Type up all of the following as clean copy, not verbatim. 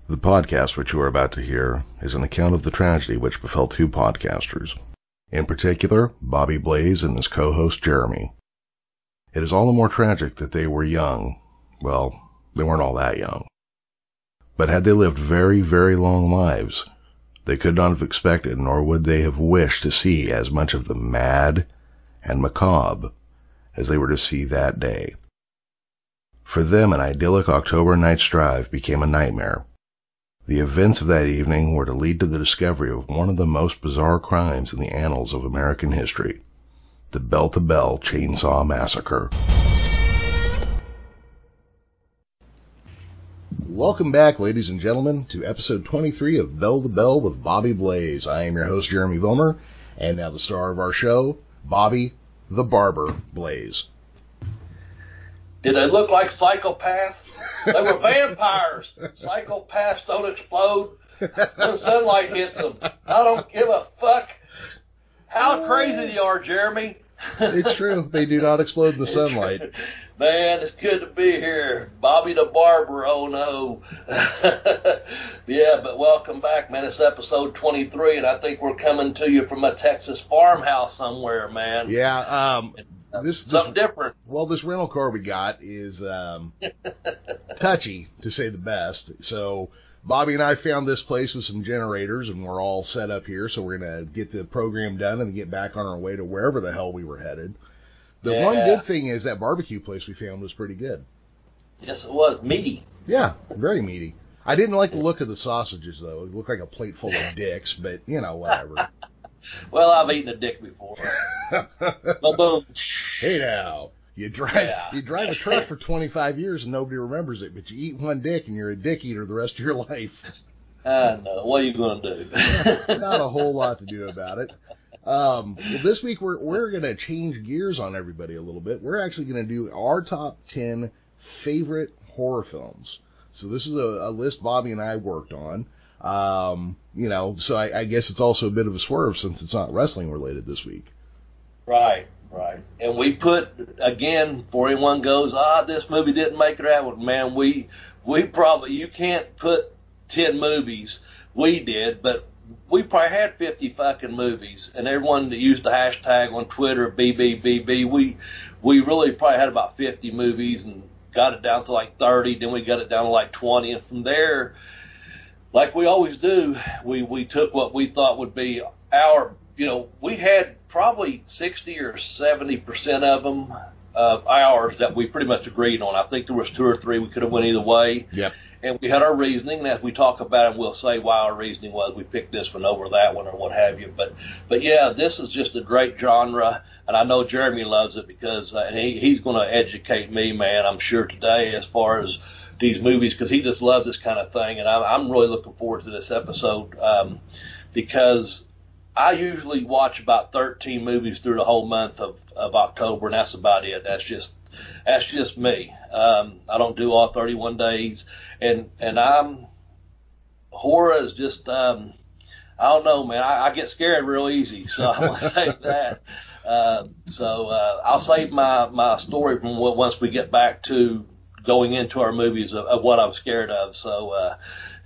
The podcast which you are about to hear is an account of the tragedy which befell two podcasters, in particular Bobby Blaze and his co-host Jeremy. It is all the more tragic that they were young. Well, they weren't all that young. But had they lived very, very long lives, they could not have expected, nor would they have wished to see as much of the mad and macabre as they were to see that day. For them, an idyllic October night's drive became a nightmare. The events of that evening were to lead to the discovery of one of the most bizarre crimes in the annals of American history, the Bell-to-Bell Chainsaw Massacre. Welcome back, ladies and gentlemen, to episode 23 of Bell to Bell with Bobby Blaze. I am your host, Jeremy Vollmer, and now the star of our show, Bobby the Barber Blaze. Did they look like psychopaths? They were vampires. Psychopaths don't explode when sunlight hits them. I don't give a fuck how crazy they are, Jeremy. It's true. They do not explode in the sunlight. Man, it's good to be here. Bobby the Barber, oh no. Yeah, but welcome back, man. It's episode 23, and I think we're coming to you from a Texas farmhouse somewhere, man. Yeah, something different. Well, this rental car we got is touchy, to say the best. So Bobby and I found this place with some generators, and we're all set up here, so we're going to get the program done and get back on our way to wherever the hell we were headed. The one good thing is that barbecue place we found was pretty good. Yes, it was. Meaty. Yeah, very meaty. I didn't like the look of the sausages, though. It looked like a plate full of dicks, but, you know, whatever. Well, I've eaten a dick before. Boom. Hey, now. You drive a truck for 25 years and nobody remembers it, but you eat one dick and you're a dick eater the rest of your life. I know. What are you going to do? Not a whole lot to do about it. Well, this week we're going to change gears on everybody a little bit. We're actually going to do our top 10 favorite horror films. So this is a list Bobby and I worked on. You know, so I guess it's also a bit of a swerve since it's not wrestling related this week. Right. And we put, again, before anyone goes, this movie didn't make it out, man, we probably, you can't put 10 movies. We did, but we probably had 50 fucking movies, and everyone that used the hashtag on Twitter, BBBB, we really probably had about 50 movies and got it down to like 30, then we got it down to like 20, and from there, like we always do, we took what we thought would be our, you know, we had probably 60 or 70% of them ours that we pretty much agreed on. I think there was 2 or 3 we could have went either way. Yep. And we had our reasoning, and as we talk about it, we'll say why our reasoning was we picked this one over that one or what have you. But yeah, this is just a great genre, and I know Jeremy loves it because and he's going to educate me, man, I'm sure today as far as these movies, because he just loves this kind of thing, and I'm really looking forward to this episode because I usually watch about 13 movies through the whole month of October, and that's about it. That's just me. I don't do all 31 days, and horror is just, I don't know, man. I get scared real easy, so I want to say that. So I'll save my story from once we get back to going into our movies of what I'm scared of. So,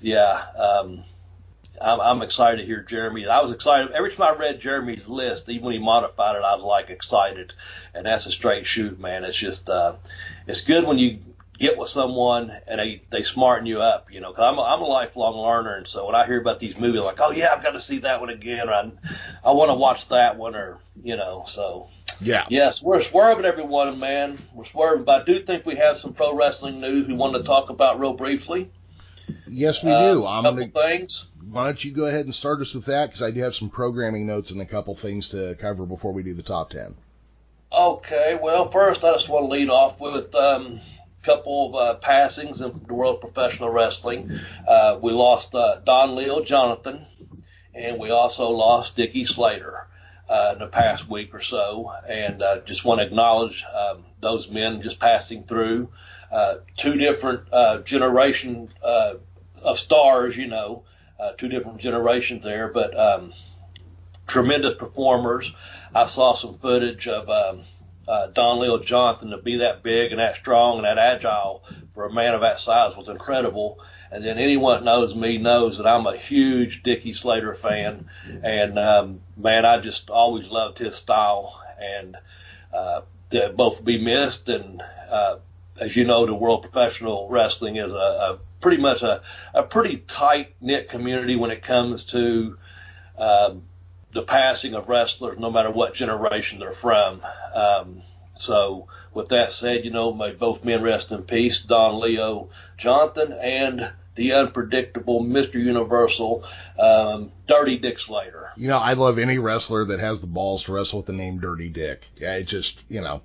I'm excited to hear Jeremy. I was excited. Every time I read Jeremy's list, even when he modified it, I was like excited. And that's a straight shoot, man. It's just, it's good when you get with someone and they smarten you up, you know, cause I'm a lifelong learner. And so when I hear about these movies, I'm like, oh yeah, I've got to see that one again. Or I want to watch that one, or, you know, so. Yeah. Yes, we're swerving everyone, man. We're swerving, but I do think we have some pro wrestling news we wanted to talk about real briefly. Yes, we do. A couple things. Why don't you go ahead and start us with that, because I do have some programming notes and a couple things to cover before we do the top 10. Okay, well, first I just want to lead off with a couple of passings in the world of professional wrestling. We lost Don Leo Jonathan, and we also lost Dickie Slater in the past week or so, and just want to acknowledge those men just passing through. 2 different generation of stars, you know, 2 different generations there, but tremendous performers. I saw some footage of Don Leo Jonathan, to be that big and that strong and that agile for a man of that size was incredible. And then anyone that knows me knows that I'm a huge Dickie Slater fan. And, man, I just always loved his style. And they'll both be missed. And as you know, the world of professional wrestling is pretty much a pretty tight-knit community when it comes to the passing of wrestlers, no matter what generation they're from. So with that said, may both men rest in peace, Don Leo Jonathan and the unpredictable Mr. Universal, Dirty Dick Slater. I love any wrestler that has the balls to wrestle with the name Dirty Dick. Yeah, it just, Yeah.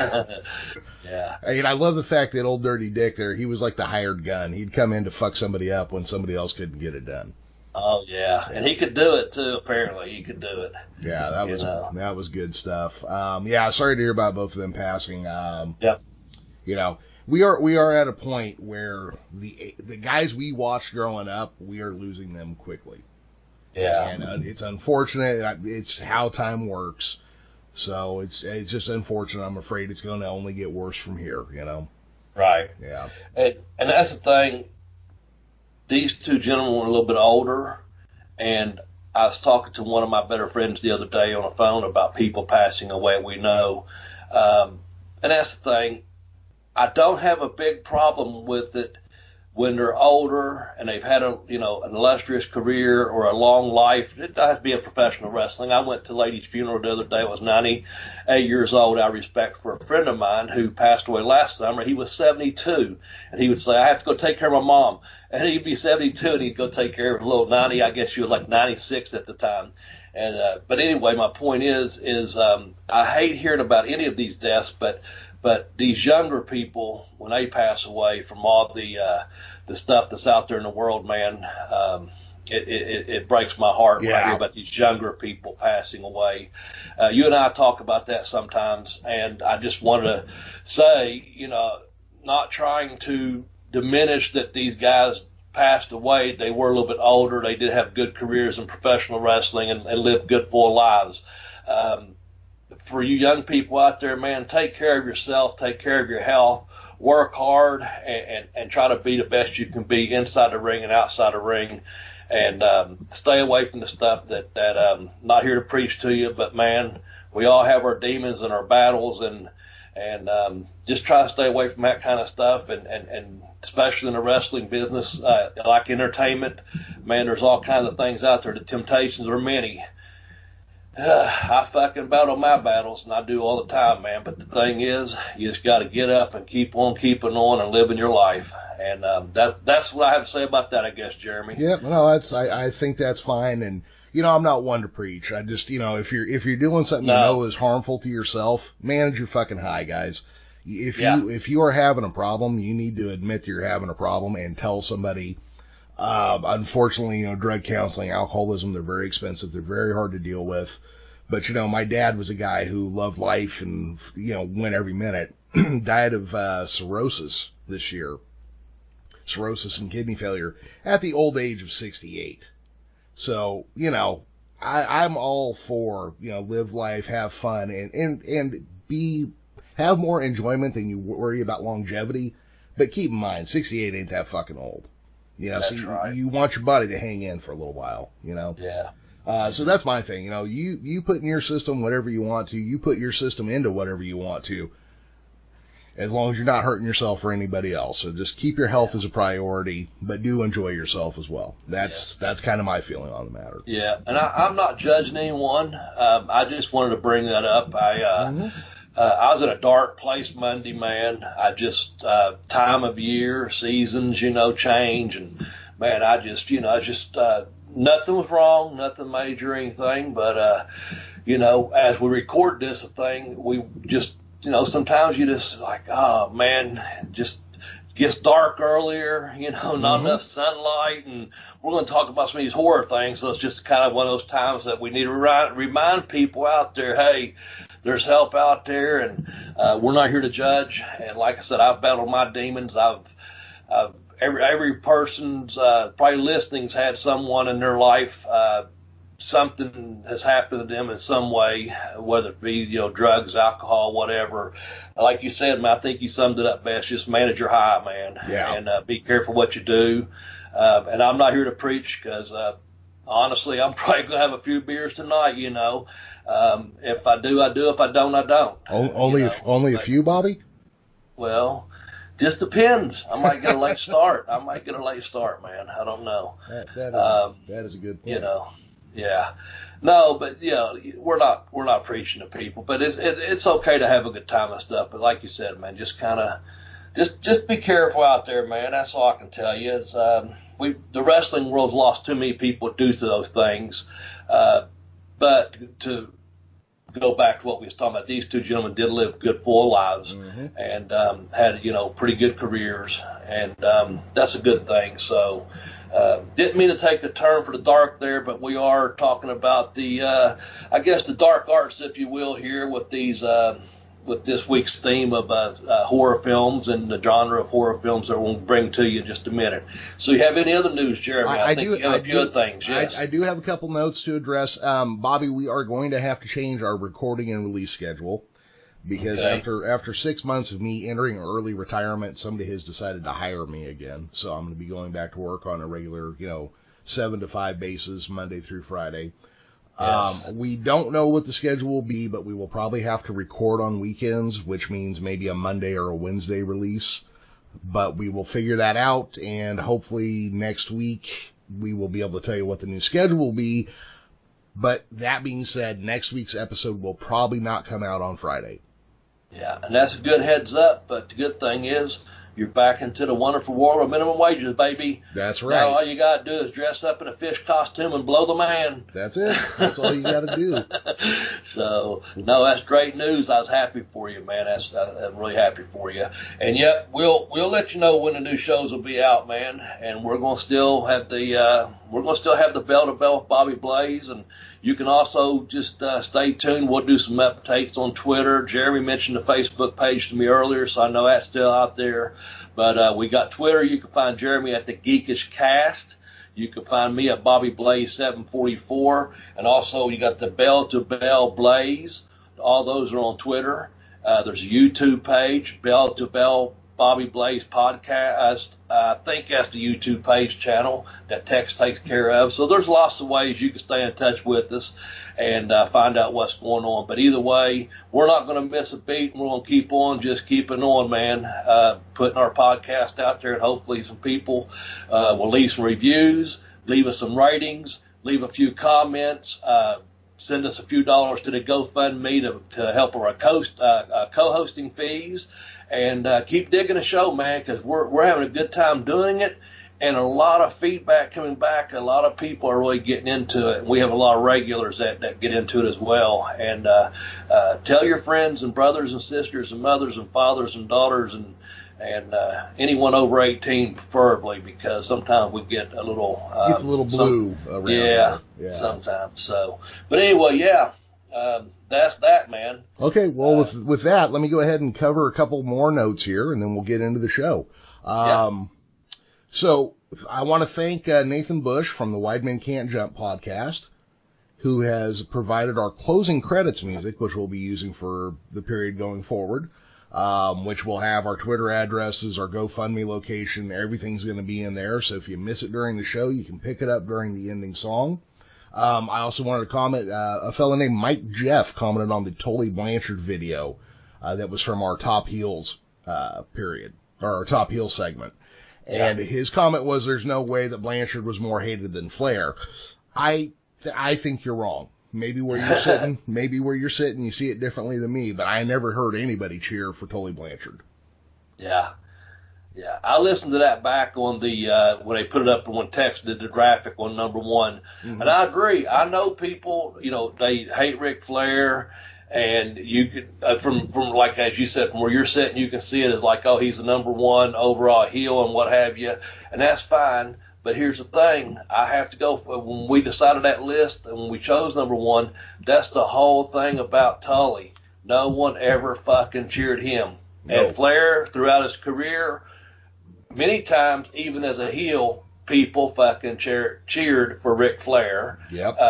I love the fact that old Dirty Dick there, he was like the hired gun. He'd come in to fuck somebody up when somebody else couldn't get it done. Oh, yeah. And he could do it, too, apparently. He could do it. Yeah, that was good stuff. Sorry to hear about both of them passing. Yeah. We are at a point where the guys we watched growing up, we are losing them quickly. Yeah. And it's unfortunate. It's how time works. So it's just unfortunate. I'm afraid it's going to only get worse from here, Right. Yeah. And that's the thing. These two gentlemen were a little bit older, and I was talking to one of my better friends the other day on the phone about people passing away, we know. And that's the thing. I don't have a big problem with it when they're older and they've had an illustrious career or a long life. It does have to be in professional wrestling. I went to a lady's funeral the other day. I was 98 years old. I respect for a friend of mine who passed away last summer. He was 72, and he would say, I have to go take care of my mom. And he'd be 72, and he'd go take care of a little 90. I guess she was like 96 at the time. And but anyway, my point is I hate hearing about any of these deaths, but these younger people, when they pass away from all the stuff that's out there in the world, man, it breaks my heart when I hear about these younger people passing away. You and I talk about that sometimes, and I just wanted to say, not trying to diminish that these guys passed away. They were a little bit older. They did have good careers in professional wrestling and lived good, full lives. For you young people out there, man, take care of yourself, take care of your health, work hard, and try to be the best you can be inside the ring and outside the ring, and stay away from the stuff that not here to preach to you, but man, we all have our demons and our battles, and just try to stay away from that kind of stuff, and especially in the wrestling business, like entertainment, man, there's all kinds of things out there. The temptations are many. I fucking battle my battles, and I do all the time, man. But the thing is, you just got to get up and keep on keeping on and living your life. And that's what I have to say about that, I guess, Jeremy. Yeah, no, I think that's fine. And I'm not one to preach. I just if you're doing something you know is harmful to yourself, manage your fucking high, guys. If you are having a problem, you need to admit that you're having a problem and tell somebody. Unfortunately, drug counseling, alcoholism, they're very expensive. They're very hard to deal with. But, my dad was a guy who loved life and, went every minute. Died of cirrhosis this year. Cirrhosis and kidney failure at the old age of 68. So, I'm all for, live life, have fun, and have more enjoyment than you worry about longevity. But keep in mind, 68 ain't that fucking old. That's right. You want your body to hang in for a little while, Yeah. So that's my thing. You put in your system whatever you want to. You put your system into whatever you want to, as long as you're not hurting yourself or anybody else. So just keep your health as a priority, but do enjoy yourself as well. That's kind of my feeling on the matter. Yeah, and I'm not judging anyone. I just wanted to bring that up. I was in a dark place Monday, man. I just, time of year, seasons, change. And, man, nothing was wrong, nothing major or anything. But, as we record this thing, we just, sometimes you just like, oh, man, it just gets dark earlier, not enough sunlight. And we're going to talk about some of these horror things. So it's just kind of one of those times that we need to remind people out there, hey, there's help out there, and we're not here to judge. And like I said, I've battled my demons. Every person's probably listening's had someone in their life something has happened to them in some way, whether it be, drugs, alcohol, whatever. Like you said, man, I think you summed it up best. Just manage your high, man, and be careful what you do. And I'm not here to preach because, honestly, I'm probably going to have a few beers tonight, If I do, I do. If I don't, I don't. Only a few, Bobby? Well, just depends. I might get a late start. Man. I don't know. That is a good point. Yeah. No, but we're not preaching to people, but it's okay to have a good time and stuff. But like you said, man, just just be careful out there, man. That's all I can tell you. Is the wrestling world's lost too many people due to those things. But to go back to what we was talking about, these two gentlemen did live good, full lives, and had pretty good careers, and that's a good thing. So. Didn't mean to take a turn for the dark there, but we are talking about the dark arts, if you will, here with this week's theme of horror films and the genre of horror films that we'll bring to you in just a minute. So, you have any other news, Jeremy? I think you have a few other things. Yes, I do have a couple notes to address. Bobby, we are going to have to change our recording and release schedule. Because after 6 months of me entering early retirement, somebody has decided to hire me again. So I'm going to be going back to work on a regular, 7 to 5 basis, Monday through Friday. Yes. We don't know what the schedule will be, but we will probably have to record on weekends, which means maybe a Monday or a Wednesday release. But we will figure that out, and hopefully next week we will be able to tell you what the new schedule will be. But that being said, next week's episode will probably not come out on Friday. Yeah, and that's a good heads up, but the good thing is you're back into the wonderful world of minimum wages, baby. That's right. Now all you got to do is dress up in a fish costume and blow the man. That's it. That's all you got to do. So, no, that's great news. I was happy for you, man. I'm really happy for you. And yep, we'll let you know when the new shows will be out, man. And we're going to still have the bell to bell with Bobby Blaze, and you can also just stay tuned. We'll do some updates on Twitter. Jeremy mentioned the Facebook page to me earlier, so I know that's still out there. But we got Twitter. You can find Jeremy at the Geekish Cast. You can find me at Bobby Blaze 744, and also you got the Bell to Bell Blaze. All those are on Twitter. There's a YouTube page, Bell to Bell Bobby Blaze Podcast. I think that's the YouTube page channel that Tex takes care of. So there's lots of ways you can stay in touch with us and find out what's going on. But either way, we're not going to miss a beat, and we're going to keep on just keeping on, man, putting our podcast out there, and hopefully some people will leave some reviews, leave us some ratings, leave a few comments, send us a few dollars to the GoFundMe to help our co-hosting fees. And keep digging the show, man, because we're having a good time doing it, and a lot of feedback coming back. A lot of people are really getting into it. We have a lot of regulars that get into it as well. And tell your friends and brothers and sisters and mothers and fathers and daughters and anyone over 18 preferably, because sometimes we get a little gets a little blue around yeah, sometimes. So, but anyway, yeah. That's that, man. Okay, well, with that, let me go ahead and cover a couple more notes here, and then we'll get into the show. So I want to thank Nathan Bush from the Wide Men Can't Jump podcast, who has provided our closing credits music, which we'll be using for the period going forward, which will have our Twitter addresses, our GoFundMe location. Everything's going to be in there, so if you miss it during the show, you can pick it up during the ending song. I also wanted to comment, a fellow named Mike Jeff commented on the Tully Blanchard video, that was from our Top Heels, period, or our Top Heel segment. And his comment was, there's no way that Blanchard was more hated than Flair. I think you're wrong. Maybe where you're sitting, you see it differently than me, but I never heard anybody cheer for Tully Blanchard. Yeah. Yeah, I listened to that back on the when they put it up when Tex did the graphic on number one, and I agree. I know people, they hate Ric Flair, and you could from like as you said, from where you're sitting, you can see it as like, oh, he's the number one overall heel and what have you, and that's fine. But here's the thing: I have to go when we decided that list and when we chose number one. That's the whole thing about Tully. No one ever fucking cheered him, and Flair throughout his career. Many times, even as a heel, people fucking cheered for Ric Flair. Yep.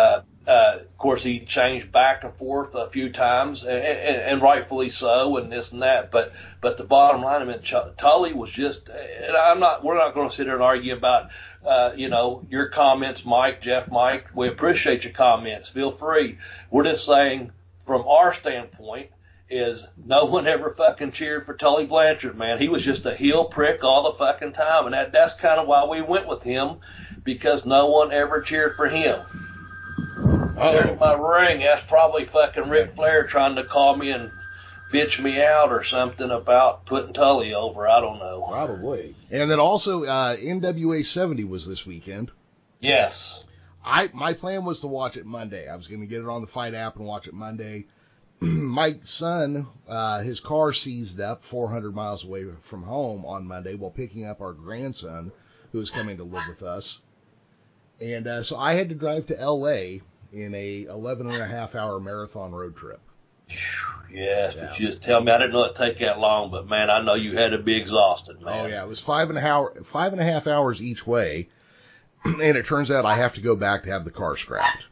Of course, he changed back and forth a few times, and rightfully so, and this and that. But the bottom line, I mean, Tully was just. And we're not going to sit here and argue about, your comments, Jeff, Mike. We appreciate your comments. Feel free. We're just saying, from our standpoint, is no one ever fucking cheered for Tully Blanchard, man. He was just a heel prick all the fucking time, and that's kind of why we went with him, because no one ever cheered for him. There's my ring. That's probably fucking Ric Flair trying to call me and bitch me out or something about putting Tully over. I don't know. Probably. And then also, NWA 70 was this weekend. Yes. My plan was to watch it Monday. I was going to get it on the Fight app and watch it Monday. My son, his car seized up 400 miles away from home on Monday while picking up our grandson, who is coming to live with us. And so I had to drive to L.A. in a 11.5-hour marathon road trip. Yes, yeah. But you just tell me, I didn't know it'd take that long, but man, I know you had to be exhausted, man. Oh yeah, it was 5.5 hours each way, and it turns out I have to go back to have the car scrapped.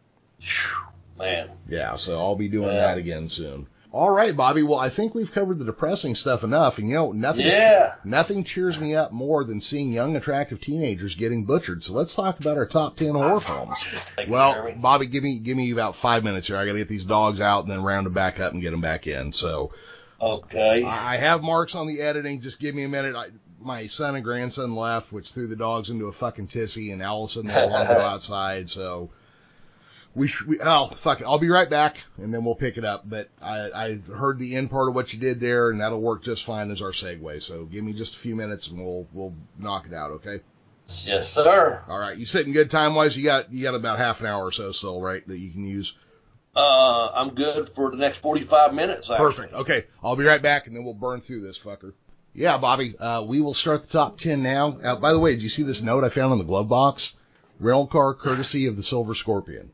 Man. Yeah, so I'll be doing that again soon. All right, Bobby. Well, I think we've covered the depressing stuff enough, and nothing cheers me up more than seeing young, attractive teenagers getting butchered. So let's talk about our top 10 horror films. Well, Bobby, give me about 5 minutes here. I got to get these dogs out and then round them back up and get them back in. So, okay. I have marks on the editing. Just give me a minute. My son and grandson left, which threw the dogs into a fucking tizzy, and all of a sudden they all want to go outside. So. Fuck it. I'll be right back, and then we'll pick it up. But I heard the end part of what you did there, and that'll work just fine as our segue. So give me just a few minutes, and we'll knock it out, okay? Yes, sir. All right. You sitting good time-wise? You got about half an hour or so still, right, that you can use? I'm good for the next 45 minutes, actually. Perfect. Okay. I'll be right back, and then we'll burn through this fucker. Yeah, Bobby, we will start the top 10 now. By the way, did you see this note I found in the glove box? Rental car courtesy of the Silver Scorpion.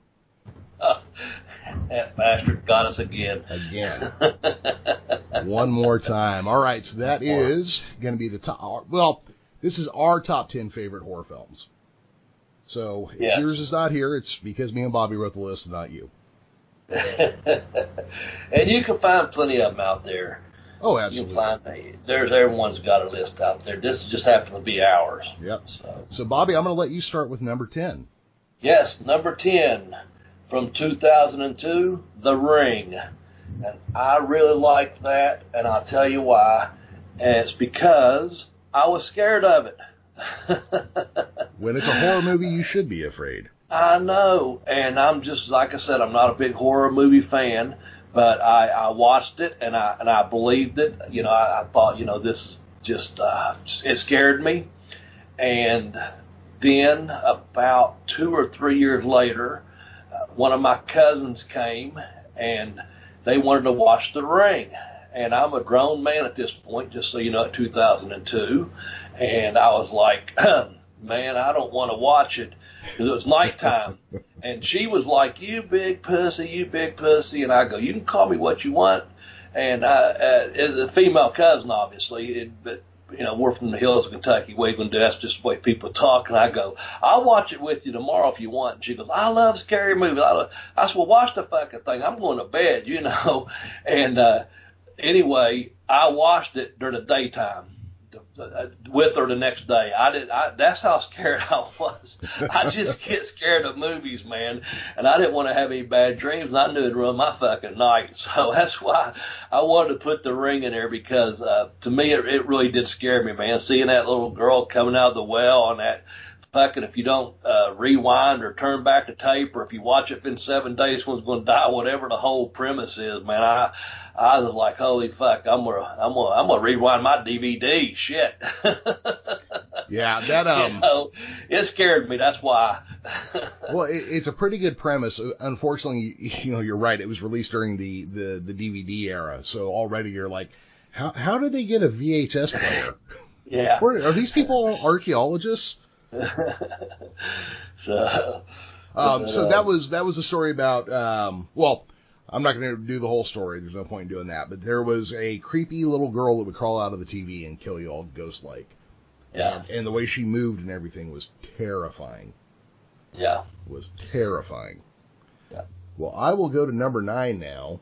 That bastard got us again. One more time. All right, so that is going to be the top. Well, this is our top 10 favorite horror films. So if yours is not here, it's because me and Bobby wrote the list and not you. And you can find plenty of them out there. Oh, absolutely. Everyone's got a list out there. This just happened to be ours. Yep. So Bobby, I'm going to let you start with number 10. Yes, number 10. From 2002, The Ring. And I really like that, and I'll tell you why. And it's because I was scared of it. When it's a horror movie, you should be afraid. I know, and I'm just, like I said, I'm not a big horror movie fan, but I watched it, and I believed it. I thought, this is just, it scared me. And then about 2 or 3 years later, one of my cousins came, and they wanted to watch The Ring. And I'm a grown man at this point, just so you know, at 2002. And I was like, man, I don't want to watch it. Because it was nighttime. And she was like, you big pussy. And I go, you can call me what you want. And it's a female cousin, obviously. But we're from the hills of Kentucky, Waveland. That's just the way people talk. And I go, I'll watch it with you tomorrow if you want. And she goes, I love scary movies. I said, well, watch the fucking thing. I'm going to bed, And anyway, I watched it during the daytime with her the next day. That's how scared I was. I just get scared of movies, man. And I didn't want to have any bad dreams. And I knew it'd ruin my fucking night. So that's why I wanted to put The Ring in there, because to me, it really did scare me, man. Seeing that little girl coming out of the well, and that fucking, if you don't rewind or turn back the tape, or if you watch it in 7 days, someone's going to die, whatever the whole premise is, man. I was like, holy fuck, I'm gonna rewind my DVD. Shit. Yeah, that it scared me. That's why. Well, it's a pretty good premise. Unfortunately, you're right. It was released during the DVD era, so already you're like, how did they get a VHS player? Yeah. Are these people archaeologists? So that was a story about I'm not going to do the whole story. There's no point in doing that. But there was a creepy little girl that would crawl out of the TV and kill you all ghost-like. Yeah. And the way she moved and everything was terrifying. Yeah. Was terrifying. Well, I will go to number 9 now.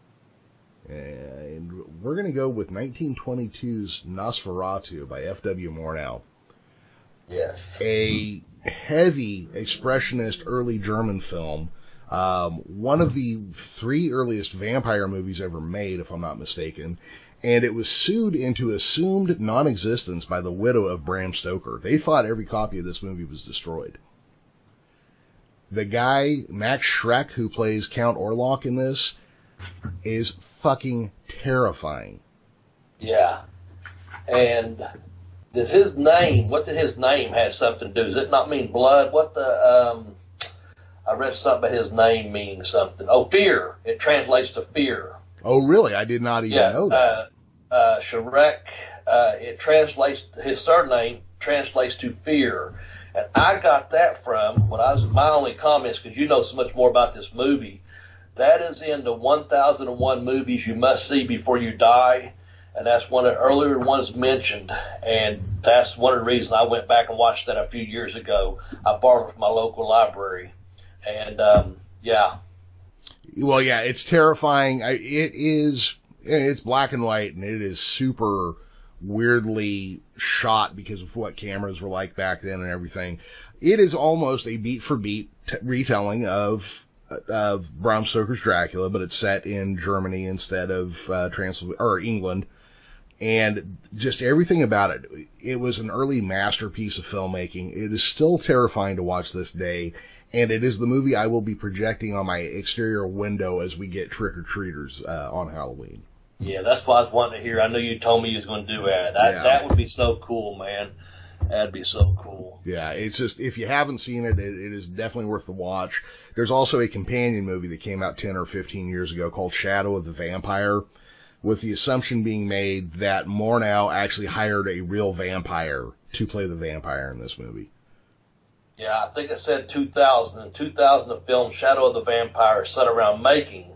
And we're going to go with 1922's Nosferatu by F.W. Murnau. Yes. A heavy expressionist early German film. One of the 3 earliest vampire movies ever made, if I'm not mistaken. And it was sued into assumed non-existence by the widow of Bram Stoker. They thought every copy of this movie was destroyed. The guy, Max Schreck, who plays Count Orlok in this, is fucking terrifying. Yeah. And does his name, what did his name have something to do? Does it not mean blood? I read something about his name meaning something. Oh, fear. It translates to fear. Oh, really? I did not even know that. Shrek, it translates, his surname translates to fear. And I got that from, my only comments, because you know so much more about this movie, that is in the 1001 movies you must see before you die. And that's one of the earlier ones mentioned. And that's one of the reasons I went back and watched that a few years ago. I borrowed it from my local library. And, yeah. Well, yeah, it's terrifying. It's black and white, and it is super weirdly shot because of what cameras were like back then and everything. It is almost a beat-for-beat retelling of Bram Stoker's Dracula, but it's set in Germany instead of Transylvania or England. And just everything about it. It was an early masterpiece of filmmaking. It is still terrifying to watch this day. And it is the movie I will be projecting on my exterior window as we get trick-or-treaters on Halloween. Yeah, that's what I was wanting to hear. I knew you told me you was going to do that. That would be so cool, man. That'd be so cool. Yeah, it's just, if you haven't seen it, it is definitely worth the watch. There's also a companion movie that came out 10 or 15 years ago called Shadow of the Vampire, with the assumption being made that Murnau actually hired a real vampire to play the vampire in this movie. Yeah, I think it said 2000. In 2000, the film Shadow of the Vampire is set around making,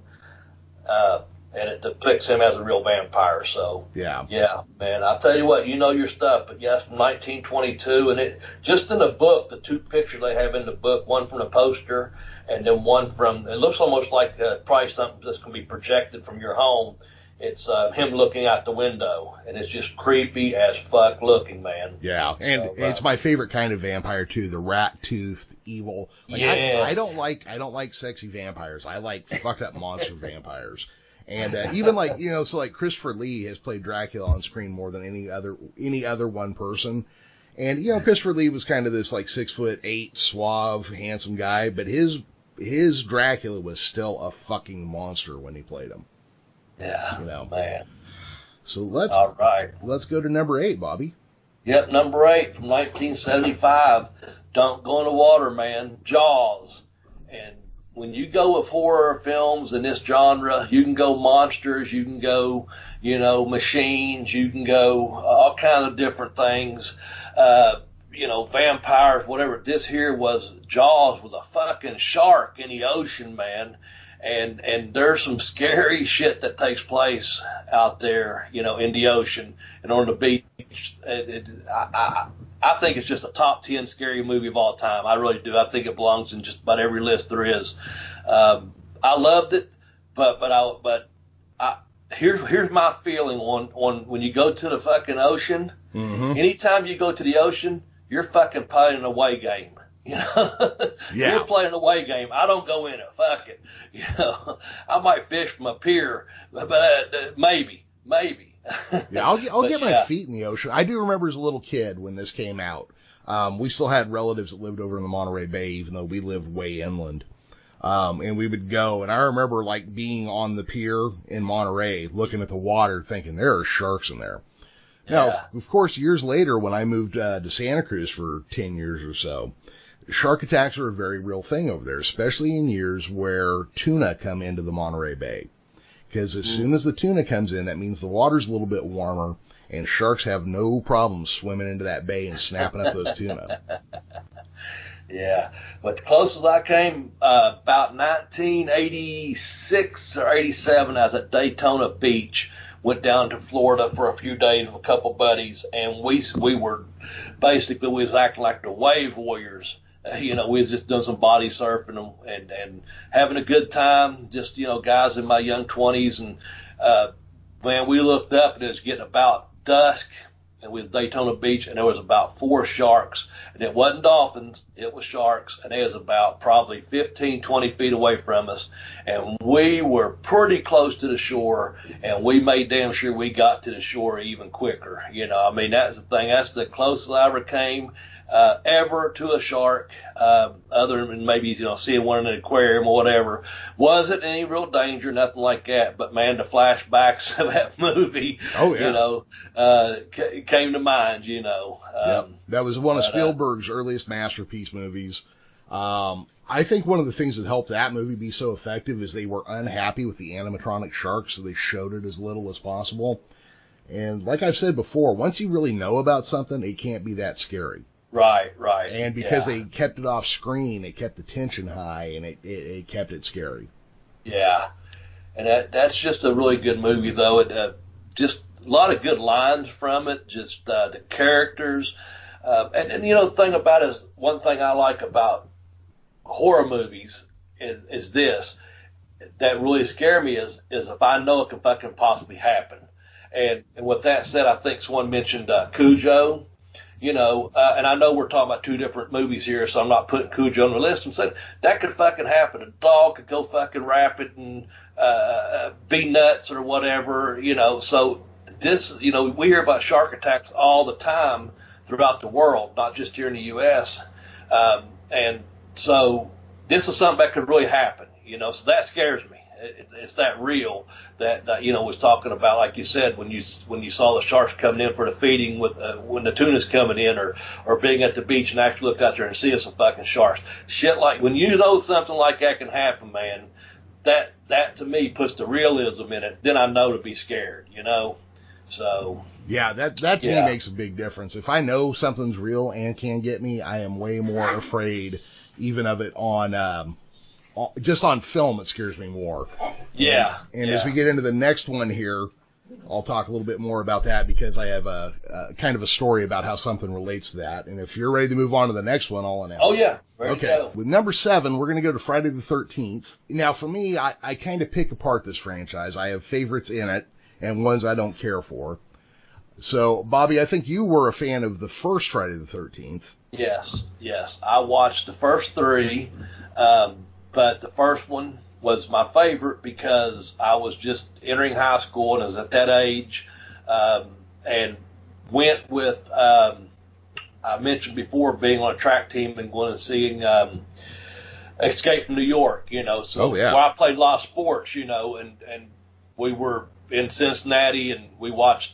and it depicts him as a real vampire. So, yeah, man, I'll tell you what, you know your stuff. But yes, from 1922, and it just in the book, the 2 pictures they have in the book, one from the poster, and then one from. It looks almost like probably something that's going to be projected from your home. It's him looking out the window, and it's just creepy as fuck looking, man. Yeah, and so, it's my favorite kind of vampire too, the rat-toothed evil. Like, yes. I don't like sexy vampires. I like fucked up monster vampires. And even like, you know, so like Christopher Lee has played Dracula on screen more than any other one person. And you know, Christopher Lee was kind of this like 6'8", suave, handsome guy, but his Dracula was still a fucking monster when he played him. Yeah, you know, man. So let's go to number 8, Bobby. Yep, number 8 from 1975. Don't go in the water, man. Jaws. And when you go with horror films in this genre, you can go monsters, you can go, you know, machines, you can go all kinds of different things. You know, vampires, whatever. This here was Jaws with a fucking shark in the ocean, man. And there's some scary shit that takes place out there, you know, in the ocean and on the beach. I think it's just a top 10 scary movie of all time. I really do. I think it belongs in just about every list there is. I loved it, but here's my feeling on when you go to the fucking ocean. Mm-hmm. Anytime you go to the ocean, you're fucking playing an away game. You know, yeah. You're playing an away game. I don't go in it. Fuck it. You know, I might fish from a pier, but maybe. Yeah, I'll get my feet in the ocean. I do remember as a little kid when this came out. We still had relatives that lived over in the Monterey Bay, even though we lived way inland. And we would go, and I remember like being on the pier in Monterey, looking at the water, thinking there are sharks in there. Yeah. Now, of course, years later, when I moved to Santa Cruz for 10 years or so, shark attacks are a very real thing over there, especially in years where tuna come into the Monterey Bay. Because as soon as the tuna comes in, that means the water's a little bit warmer, and sharks have no problem swimming into that bay and snapping up those tuna. Yeah, but the closest I came, about 1986 or 87, I was at Daytona Beach. Went down to Florida for a few days with a couple buddies, and we was acting like the wave warriors. we was just doing some body surfing and having a good time. Just, guys in my young 20s. And, man, we looked up and it was getting about dusk, and we was Daytona Beach, and there was about 4 sharks. And it wasn't dolphins, it was sharks. And it was about probably 15, 20 feet away from us. And we were pretty close to the shore, and we made damn sure we got to the shore even quicker. That's the thing. That's the closest I ever came ever to a shark, other than maybe, seeing one in an aquarium or whatever. Wasn't any real danger, nothing like that. But man, the flashbacks of that movie, came to mind, That was one of Spielberg's earliest masterpiece movies. I think one of the things that helped that movie be so effective is they were unhappy with the animatronic sharks, so they showed it as little as possible. And like I've said before, once you really know about something, it can't be that scary. Right. And because they kept it off screen, it kept the tension high, and it kept it scary. Yeah. And that's just a really good movie, though. It just a lot of good lines from it, just the characters. And the thing about it is, one thing I like about horror movies is this, that really scare me is if I know it can fucking possibly happen. And with that said, I think someone mentioned Cujo. And I know we're talking about 2 different movies here, so I'm not putting Cujo on the list. I'm saying that could fucking happen. A dog could go fucking rapid and be nuts or whatever, So this, we hear about shark attacks all the time throughout the world, not just here in the U.S. And so this is something that could really happen, So that scares me. It's that real that was talking about, like you said, when you saw the sharks coming in for the feeding with when the tuna's coming in, or being at the beach and actually look out there and see some fucking sharks. Shit, like when you know something like that can happen, man, that to me puts the realism in it. Then I know to be scared, So yeah, that to me makes a big difference. If I know something's real and can get me, I am way more afraid even of it on just on film. It scares me more. And as we get into the next one here, I'll talk a little bit more about that, because I have a kind of a story about how something relates to that. And if you're ready to move on to the next one, I'll announce. Oh yeah. Okay. With number 7, we're going to go to Friday the 13th. Now, for me, I kind of pick apart this franchise. I have favorites in it and ones I don't care for. So, Bobby, I think you were a fan of the first Friday the 13th. Yes. I watched the first 3. But the first one was my favorite because I was just entering high school and I was at that age, and went with, I mentioned before being on a track team and going and seeing Escape from New York, So where I played a lot of sports, and we were in Cincinnati and we watched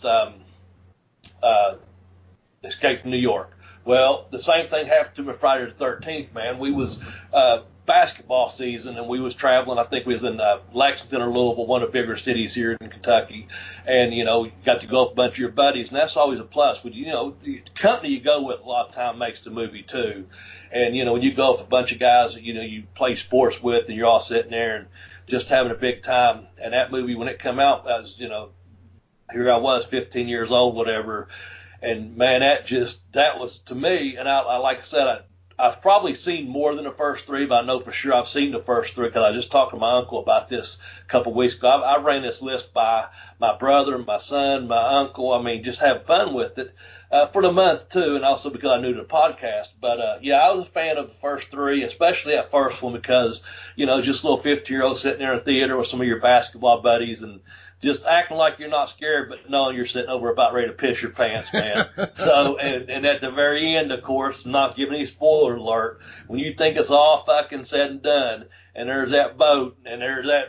Escape from New York. Well, the same thing happened to me Friday the 13th, man. We was basketball season, and we was traveling. I think we was in Lexington or Louisville, one of the bigger cities here in Kentucky. And, you got to go with a bunch of your buddies, and that's always a plus. But, the company you go with a lot of time makes the movie, too. And, when you go with a bunch of guys that, you play sports with, and you're all sitting there and just having a big time. And that movie, when it came out, I was, here I was, 15 years old, whatever. And man, that was to me, and I like I said, I've probably seen more than the first 3, but I know for sure I've seen the first 3 because I just talked to my uncle about this a couple of weeks ago. I ran this list by my brother, my son, my uncle. I mean, just have fun with it for the month too, and also because I knew the podcast. But I was a fan of the first 3, especially that first one because just a little 15-year-old sitting there in a theater with some of your basketball buddies and just acting like you're not scared, but knowing you're sitting over about ready to piss your pants, man. So, and at the very end, of course, not giving any spoiler alert, when you think it's all fucking said and done, and there's that boat, and there's that,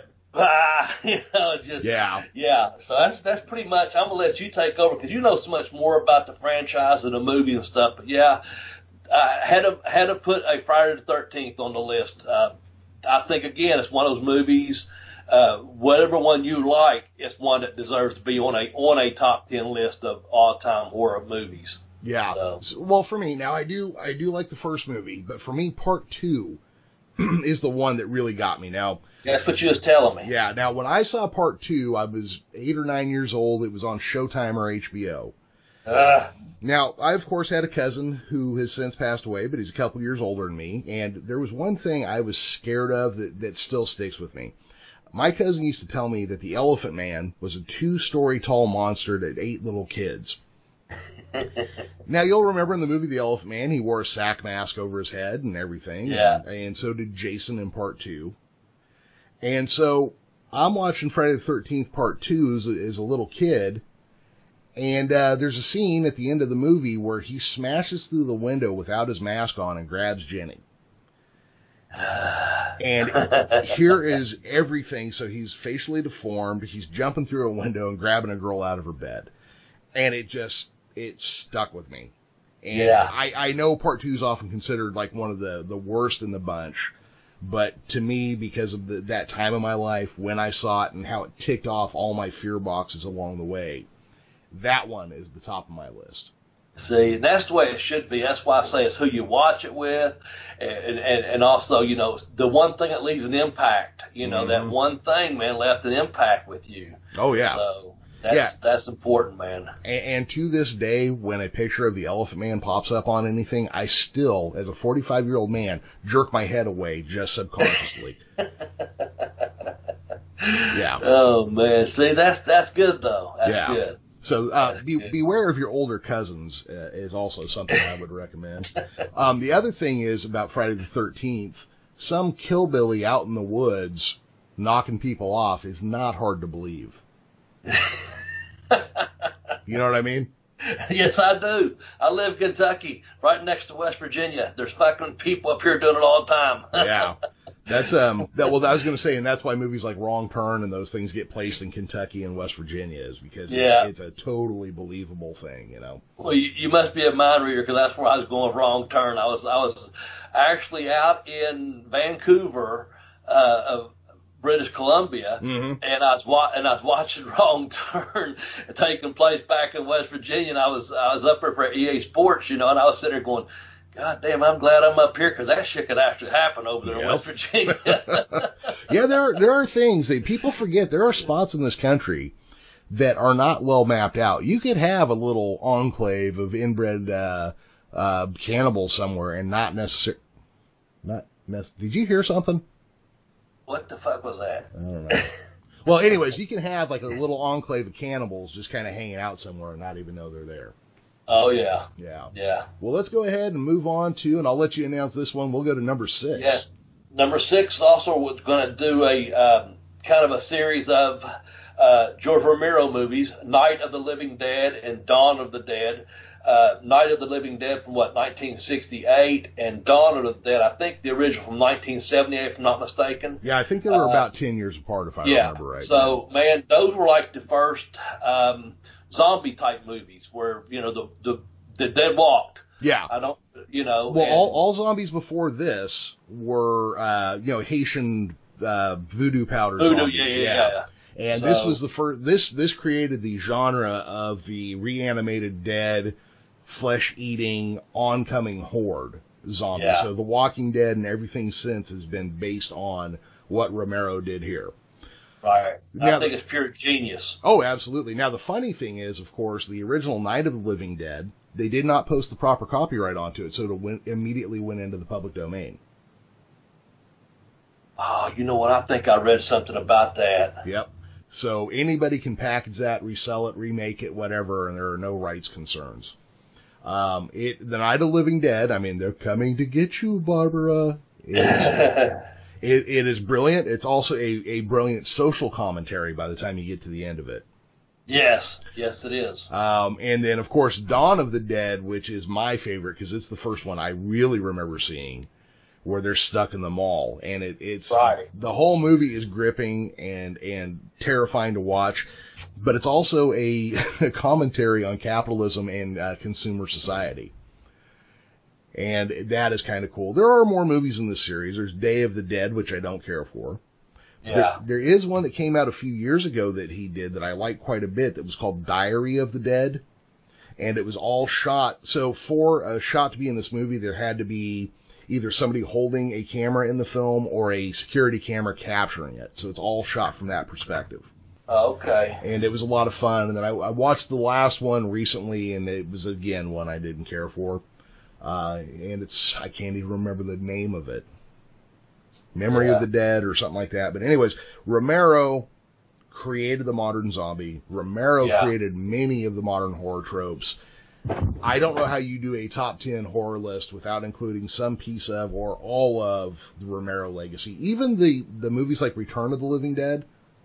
So that's pretty much, I'm going to let you take over, because you know so much more about the franchise and the movie and stuff, but I had to put a Friday the 13th on the list. I think, again, it's one of those movies, whatever one you like, it's one that deserves to be on a top 10 list of all-time horror movies. Yeah. So, well, for me, now I do like the first movie, but for me, part 2 is the one that really got me. Now, that's what you was telling me. Yeah. Now, when I saw part 2, I was 8 or 9 years old. It was on Showtime or HBO. Now, I, of course, had a cousin who has since passed away, but he's a couple years older than me, and there was one thing I was scared of that still sticks with me. My cousin used to tell me that the Elephant Man was a 2-story tall monster that ate little kids. Now, you'll remember in the movie The Elephant Man, he wore a sack mask over his head and everything. Yeah. And so did Jason in Part 2. And so I'm watching Friday the 13th Part 2 as a little kid, and there's a scene at the end of the movie where he smashes through the window without his mask on and grabs Jenny. And here is everything. So he's facially deformed. He's jumping through a window and grabbing a girl out of her bed. And it stuck with me. And yeah. I know Part 2 is often considered like one of the worst in the bunch. But to me, because of that time in my life when I saw it and how it ticked off all my fear boxes along the way, that one is the top of my list. See, that's the way it should be. That's why I say it's who you watch it with, and also, you know, the one thing that leaves an impact. You know, that one thing, man, left an impact with you. Oh, yeah. So that's important, man. And to this day, when a picture of the Elephant Man pops up on anything, I still, as a 45-year-old man, jerk my head away just subconsciously. Yeah. Oh, man. See, that's good, though. That's good. So beware of your older cousins is also something I would recommend. The other thing is about Friday the 13th, some hillbilly out in the woods knocking people off is not hard to believe. You know what I mean? Yes, I do. I live in Kentucky, right next to West Virginia. There's fucking people up here doing it all the time. Yeah. That's I was going to say, and that's why movies like Wrong Turn and those things get placed in Kentucky and West Virginia, is because it's a totally believable thing, you know. Well, you must be a mind reader, because that's where I was going with Wrong Turn. I was actually out in Vancouver, of British Columbia, and I was watching Wrong Turn taking place back in West Virginia, and I was up there for EA Sports, you know, and I was sitting there going, God damn, I'm glad I'm up here, because that shit could actually happen over there in West Virginia. Yeah, there are things that people forget. There are spots in this country that are not well mapped out. You could have a little enclave of inbred cannibals somewhere and not necessarily. Did you hear something? What the fuck was that? I don't know. Well, anyways, you can have like a little enclave of cannibals just kind of hanging out somewhere and not even know they're there. Oh, yeah. Yeah. Well, let's go ahead and move on to, and I'll let you announce this one. We'll go to number 6. Yes. Number 6 also was going to do a kind of a series of George Romero movies, Night of the Living Dead and Dawn of the Dead. Night of the Living Dead from, 1968, and Dawn of the Dead, I think the original from 1978, if I'm not mistaken. Yeah, I think they were about 10 years apart, if I remember right. So, man, those were like the first zombie-type movies where, you know, the dead walked. Yeah. I don't, you know. Well, all zombies before this were, Haitian voodoo powder zombies. Yeah. And this was the first, this created the genre of the reanimated dead, flesh-eating, oncoming horde zombie. Yeah. So The Walking Dead and everything since has been based on what Romero did here. Right. I think it's pure genius. Oh, absolutely. Now, the funny thing is, of course, the original Night of the Living Dead, they did not post the proper copyright onto it, so it immediately went into the public domain. Oh, you know what? I think I read something about that. Yep. So anybody can package that, resell it, remake it, whatever, and there are no rights concerns. The Night of the Living Dead, I mean, they're coming to get you, Barbara. It is brilliant. It's also a brilliant social commentary by the time you get to the end of it. Yes, it is. And then, of course, Dawn of the Dead, which is my favorite because it's the first one I really remember seeing, where they're stuck in the mall. And it's right. The whole movie is gripping and terrifying to watch, but it's also a commentary on capitalism and consumer society. And that is kind of cool. There are more movies in this series. There's Day of the Dead, which I don't care for. Yeah. There is one that came out a few years ago that he did that I like quite a bit that was called Diary of the Dead. And it was all shot. So for a shot to be in this movie, there had to be either somebody holding a camera in the film or a security camera capturing it. So it's all shot from that perspective. Okay. And it was a lot of fun. And then I watched the last one recently, and it was, again, one I didn't care for. And I can't even remember the name of it. Memory of the Dead or something like that. But anyways, Romero created the modern zombie. Romero created many of the modern horror tropes. I don't know how you do a top 10 horror list without including some piece of or all of the Romero legacy. Even the movies like Return of the Living Dead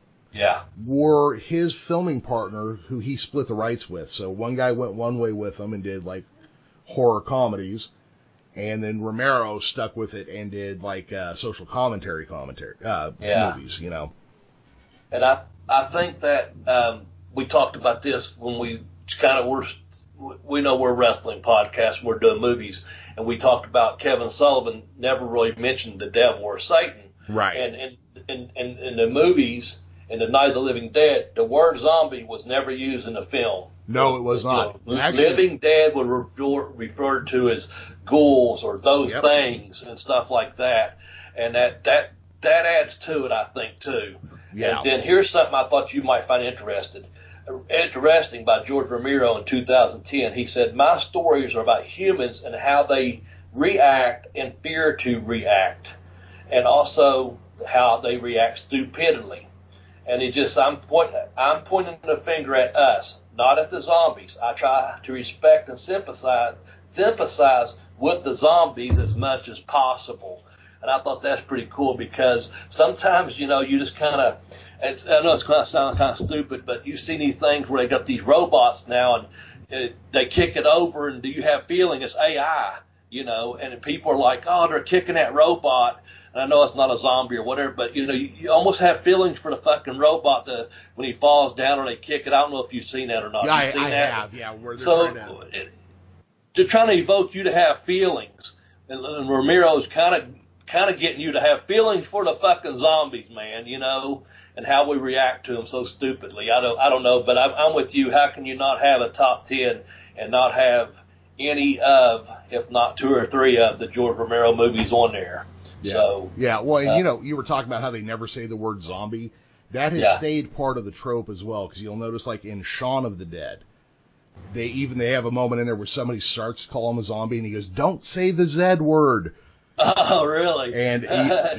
were his filming partner who he split the rights with. So one guy went one way with him and did like horror comedies, and then Romero stuck with it and did like social commentary movies, you know. And I think that we talked about this when we kind of we know we're a wrestling podcast and we're doing movies, and we talked about Kevin Sullivan never really mentioned the devil or Satan. Right. And in the movies, in the Night of the Living Dead, the word zombie was never used in the film. No, it was not. Actually, Living Dead would refer to as ghouls or those things and stuff like that. And that adds to it, I think, too. Yeah. And then here's something I thought you might find interesting by George Romero in 2010. He said, my stories are about humans and how they react and fear to react, and also how they react stupidly. And I'm pointing the finger at us, not at the zombies. I try to respect and sympathize with the zombies as much as possible. And I thought that's pretty cool, because sometimes, you just kind of, I know it's going to sound kind of stupid, but you see these things where they got these robots now, and they kick it over, and do you have feeling? It's AI, and people are like, oh, they're kicking that robot. And I know it's not a zombie or whatever, but, you almost have feelings for the fucking robot when he falls down or they kick it. I don't know if you've seen that or not. Yeah, I have, yeah. They're trying to evoke you to have feelings. And Romero's kind of getting you to have feelings for the fucking zombies, man, and how we react to them so stupidly. I don't know, but I'm with you. How can you not have a top 10 and not have any of, if not 2 or 3 of the George Romero movies on there? Yeah. So, well, and you were talking about how they never say the word zombie. That has stayed part of the trope as well, because you'll notice, like in Shaun of the Dead, they have a moment in there where somebody starts to call him a zombie, and he goes, "Don't say the Z word." Oh, really? And and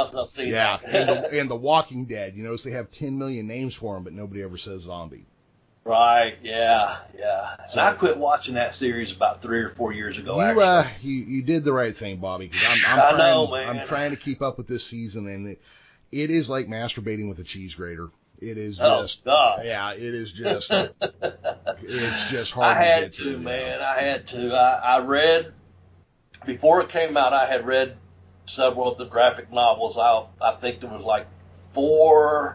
The Walking Dead, you notice they have 10 million names for him, but nobody ever says zombie. Right, yeah. So I quit watching that series about 3 or 4 years ago. You did the right thing, Bobby. Because I'm trying to keep up with this season, and it is like masturbating with a cheese grater. It is just, it is just, it's just hard. I had to. I read before it came out. I had read several of the graphic novels. I think there was like four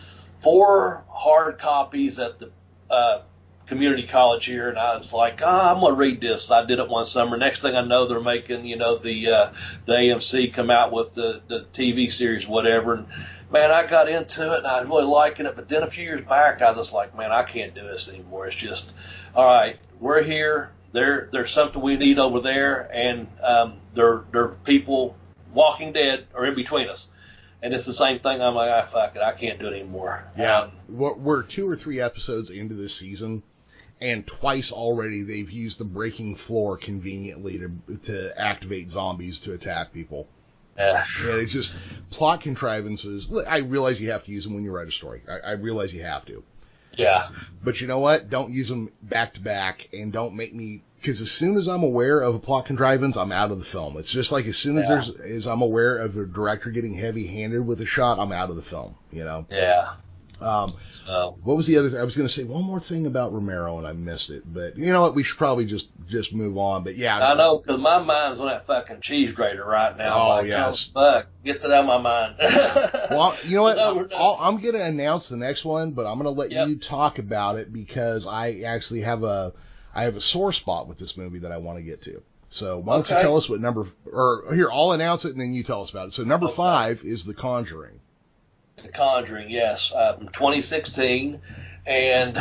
hard copies at the community college here, and I was like, I'm going to read this. I did it one summer. Next thing I know, they're making, the AMC come out with the TV series, whatever. And man, I got into it, and I was really liking it. But then a few years back, I was just like, man, I can't do this anymore. It's just, all right, we're here. There's something we need over there, and there are people, Walking Dead, are in between us. And it's the same thing. I'm like, fuck it, I can't do it anymore. Yeah, we're 2 or 3 episodes into this season, and twice already they've used the breaking floor conveniently to activate zombies to attack people. Yeah, it's just plot contrivances. I realize you have to use them when you write a story. I realize you have to. Yeah. But you know what? Don't use them back to back, and don't make me... Because as soon as I'm aware of a plot contrivance, I'm out of the film. It's just like as soon as I'm aware of a director getting heavy-handed with a shot, I'm out of the film, Yeah. What was the other thing? I was going to say one more thing about Romero, and I missed it. But you know what? We should probably just move on. But yeah. I know, because my mind's on that fucking cheese grater right now. Oh, yes. Fuck. Get that out of my mind. Well, you know what? I'm going to announce the next one, but I'm going to let you talk about it, because I actually have a sore spot with this movie that I want to get to. So why don't you tell us what here, I'll announce it and then you tell us about it. So number 5 is The Conjuring. The Conjuring, yes, 2016. And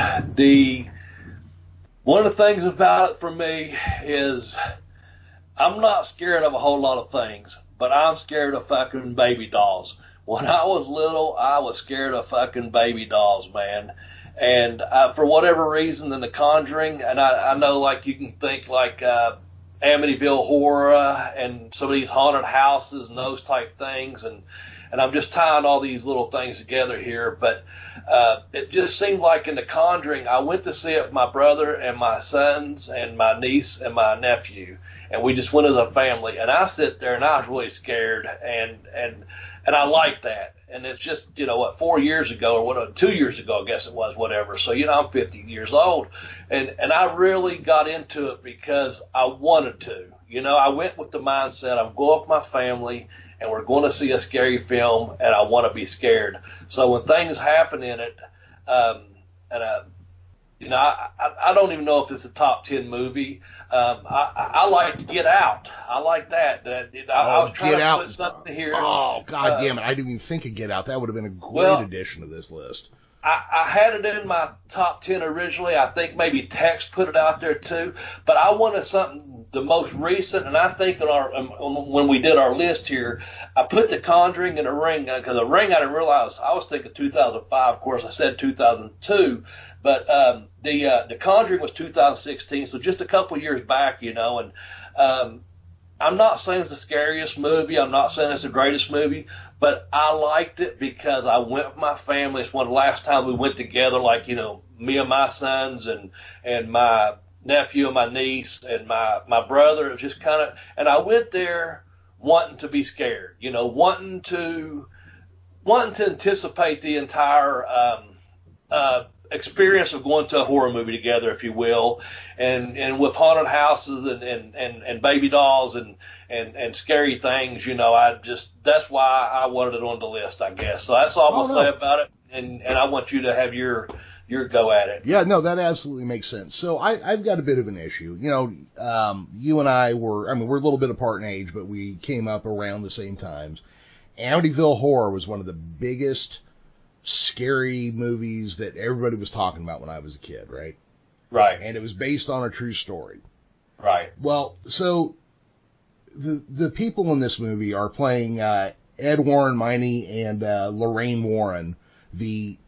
one of the things about it for me is I'm not scared of a whole lot of things, but I'm scared of fucking baby dolls. when I was little, I was scared of fucking baby dolls, man. And for whatever reason, in The Conjuring, and I know, like, you can think like Amityville Horror and some of these haunted houses and those type things, and I'm just tying all these little things together here, but it just seemed like in The Conjuring, I went to see it with my brother and my sons and my niece and my nephew, and we just went as a family, and I sit there and I was really scared, and I like that. And it's just, 4 years ago or what, 2 years ago, I guess it was, whatever. So, I'm 50 years old. And I really got into it because I wanted to. I went with the mindset, I'm going with my family and we're going to see a scary film and I want to be scared. So when things happen in it, I don't even know if it's a top 10 movie. I like to Get Out. I like that. I was trying to put something here. Oh, God damn it. I didn't even think of Get Out. That would have been a great addition to this list. I had it in my top 10 originally. I think maybe Tex put it out there too. But I wanted something the most recent, and I think when we did our list here, I put The Conjuring and The Ring, because The Ring I didn't realize, I was thinking 2005. Of course, I said 2002. But the Conjuring was 2016, so just a couple years back, and I'm not saying it's the scariest movie. I'm not saying it's the greatest movie, but I liked it because I went with my family. It's one of the last time we went together, like, me and my sons and my nephew and my niece and my brother. It was just kind of, and I went there wanting to be scared, wanting to anticipate the entire experience of going to a horror movie together, if you will, and with haunted houses and baby dolls and scary things, that's why I wanted it on the list, I guess. So that's all I'm gonna say about it, and I want you to have your go at it. Yeah, no, that absolutely makes sense. So I've got a bit of an issue. You and I we're a little bit apart in age, but we came up around the same times. Amityville Horror was one of the biggest scary movies that everybody was talking about when I was a kid, right? Right. And it was based on a true story. Right. Well, so the people in this movie are playing Ed Warren Miney and Lorraine Warren, the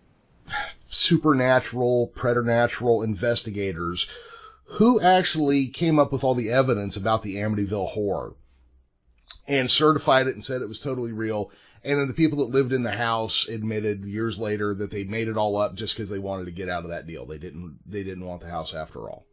supernatural, preternatural investigators who actually came up with all the evidence about the Amityville Horror and certified it and said it was totally real. And then the people that lived in the house admitted years later that they made it all up just because they wanted to get out of that deal. They didn't want the house after all.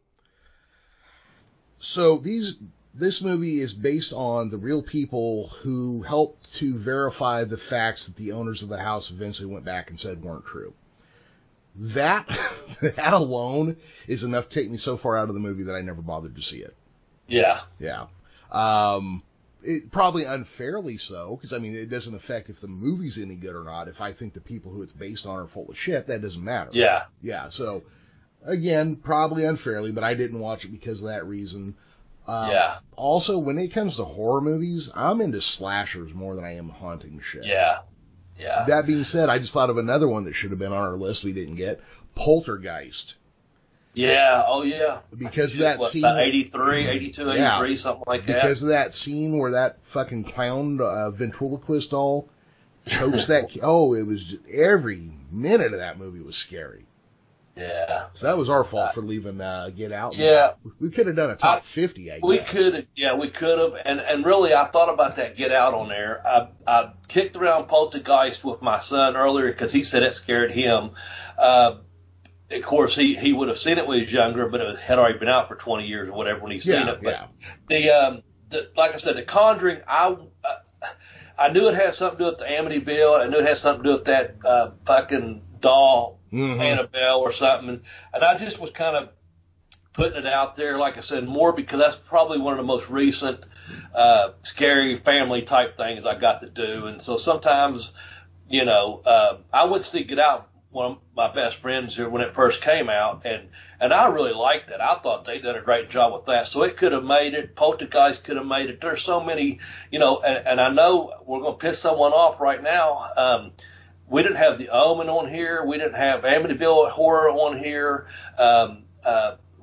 So this movie is based on the real people who helped to verify the facts that the owners of the house eventually went back and said weren't true. That alone is enough to take me so far out of the movie that I never bothered to see it. Yeah. Yeah. It probably unfairly so, because it doesn't affect if the movie's any good or not. If I think the people who it's based on are full of shit, that doesn't matter. Yeah. Yeah. So again, probably unfairly, but I didn't watch it because of that reason. Yeah. Also, when it comes to horror movies, I'm into slashers more than I am haunting shit. Yeah. Yeah. That being said, I just thought of another one that should have been on our list we didn't get. Poltergeist. Yeah, oh yeah. Because of that scene. 83, 82, 83, something like that. Because of that scene where that fucking clown ventriloquist doll chokes that. Oh, it was just, every minute of that movie was scary. Yeah. So that was our fault for leaving Get Out. Yeah. We could have done a top 50, I guess. We could have. And really, I thought about that Get Out on there. I kicked around Poltergeist with my son earlier because he said it scared him. Of course, he would have seen it when he was younger, but it had already been out for 20 years or whatever when he's seen it. But like I said, The Conjuring, I knew it had something to do with the Amityville. I knew it had something to do with that fucking doll, Annabelle or something. And I just was kind of putting it out there, like I said, more because that's probably one of the most recent scary family type things I got to do. And so sometimes, I would see Get Out, one of my best friends here when it first came out, and I really liked it. I thought they did a great job with that. So it could have made it. Poltergeist could have made it. There's so many, and I know we're going to piss someone off right now. We didn't have The Omen on here. We didn't have Amityville Horror on here.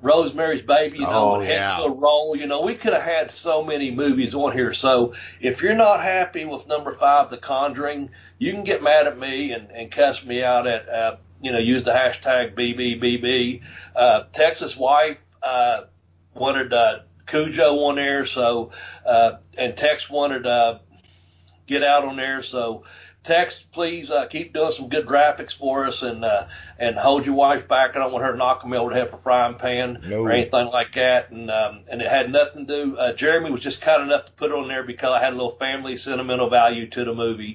Rosemary's Baby, yeah. Head to a Roll. We could have had so many movies on here. So if you're not happy with number 5, The Conjuring, you can get mad at me and cuss me out at, use the hashtag BBBB. Texas Wife wanted Cujo on there, so and Tex wanted Get Out on there. So Tex, please keep doing some good graphics for us and hold your wife back. I don't want her to knock me over the head for frying pan or anything like that. And it had nothing to do. Jeremy was just kind enough to put it on there because I had a little family sentimental value to the movie.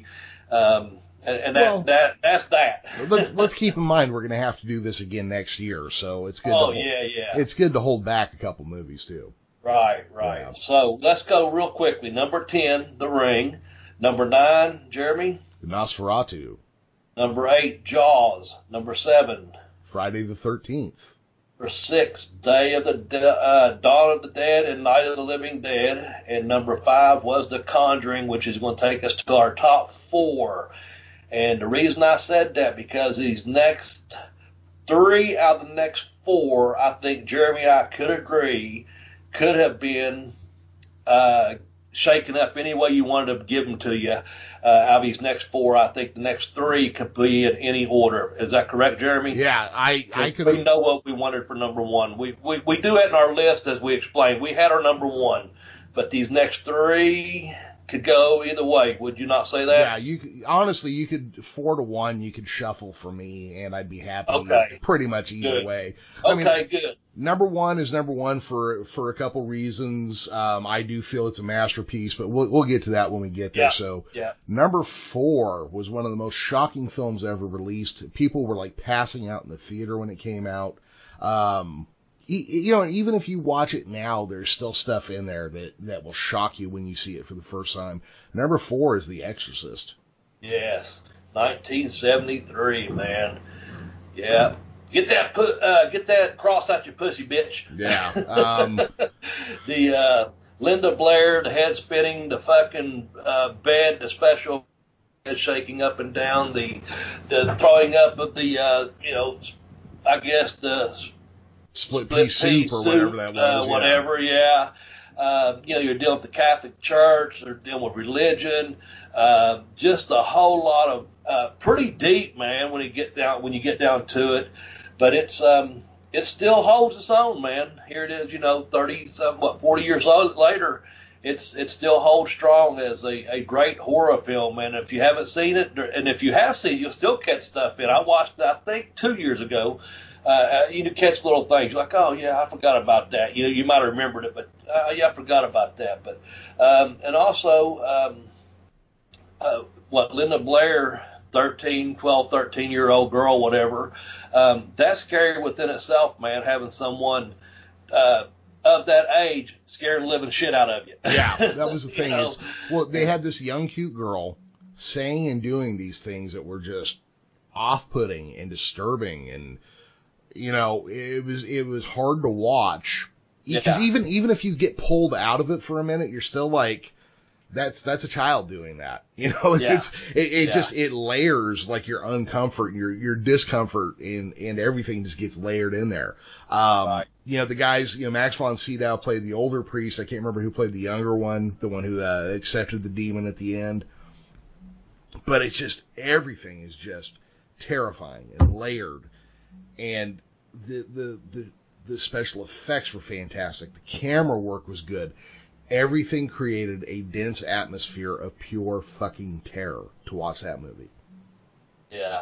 That's that. let's keep in mind we're going to have to do this again next year, so it's good. It's good to hold back a couple movies too. Right. Yeah. So let's go real quickly. Number 10, The Ring. Number 9, Jeremy. Nosferatu. Number 8, Jaws. Number 7, Friday the 13th. Number 6, Day of the Dawn of the Dead and Night of the Living Dead. And number 5 was The Conjuring, which is going to take us to our top 4. And the reason I said that, because these next 3 out of the next 4, I think Jeremy, I could agree, could have been shaken up any way you wanted to give them to you. Out of these next 4, I think the next 3 could be in any order. Is that correct, Jeremy? Yeah, I could. We know what we wanted for number 1. We do it in our list, as we explained. We had our number 1, but these next 3 could go either way. Would you not say that? Yeah, you could 4-1. You could shuffle for me, and I'd be happy. Okay. Pretty much either way. Good. Number 1 is number 1 for a couple reasons. I do feel it's a masterpiece, but we'll get to that when we get there. Yeah. So, yeah. Number 4 was one of the most shocking films ever released. People were like passing out in the theater when it came out. Even if you watch it now, there's still stuff in there that will shock you when you see it for the first time. Number 4 is The Exorcist. Yes, 1973, man. Yeah. Get that cross out your pussy, bitch. Yeah. The Linda Blair, the head spinning, the fucking bed, the special head shaking up and down, the throwing up of the I guess the split pea soup or whatever that was. Whatever, yeah. You're dealing with the Catholic Church, they're dealing with religion, just a whole lot of pretty deep, man, when you get down to it. But it still holds its own, man. Here it is, 40 years later, it still holds strong as a great horror film. And if you haven't seen it, and if you have seen it, you'll still catch stuff in. I watched it, I think, 2 years ago. You catch little things like, oh yeah, I forgot about that. You might have remembered it, but yeah, I forgot about that. But and also, Linda Blair, 13-year-old girl, whatever. That's scary within itself, man. Having someone of that age scaring the living shit out of you. Yeah, that was the thing. They had this young, cute girl saying and doing these things that were just off-putting and disturbing, and it was hard to watch, because even if you get pulled out of it for a minute, you're still like, that's a child doing that. It layers like your uncomfort, your discomfort, and everything just gets layered in there. Right. The guys, Max von Sydow played the older priest. I can't remember who played the younger one, the one who accepted the demon at the end. But it's just, everything is just terrifying and layered. And the special effects were fantastic. The camera work was good. Everything created a dense atmosphere of pure fucking terror to watch that movie. Yeah.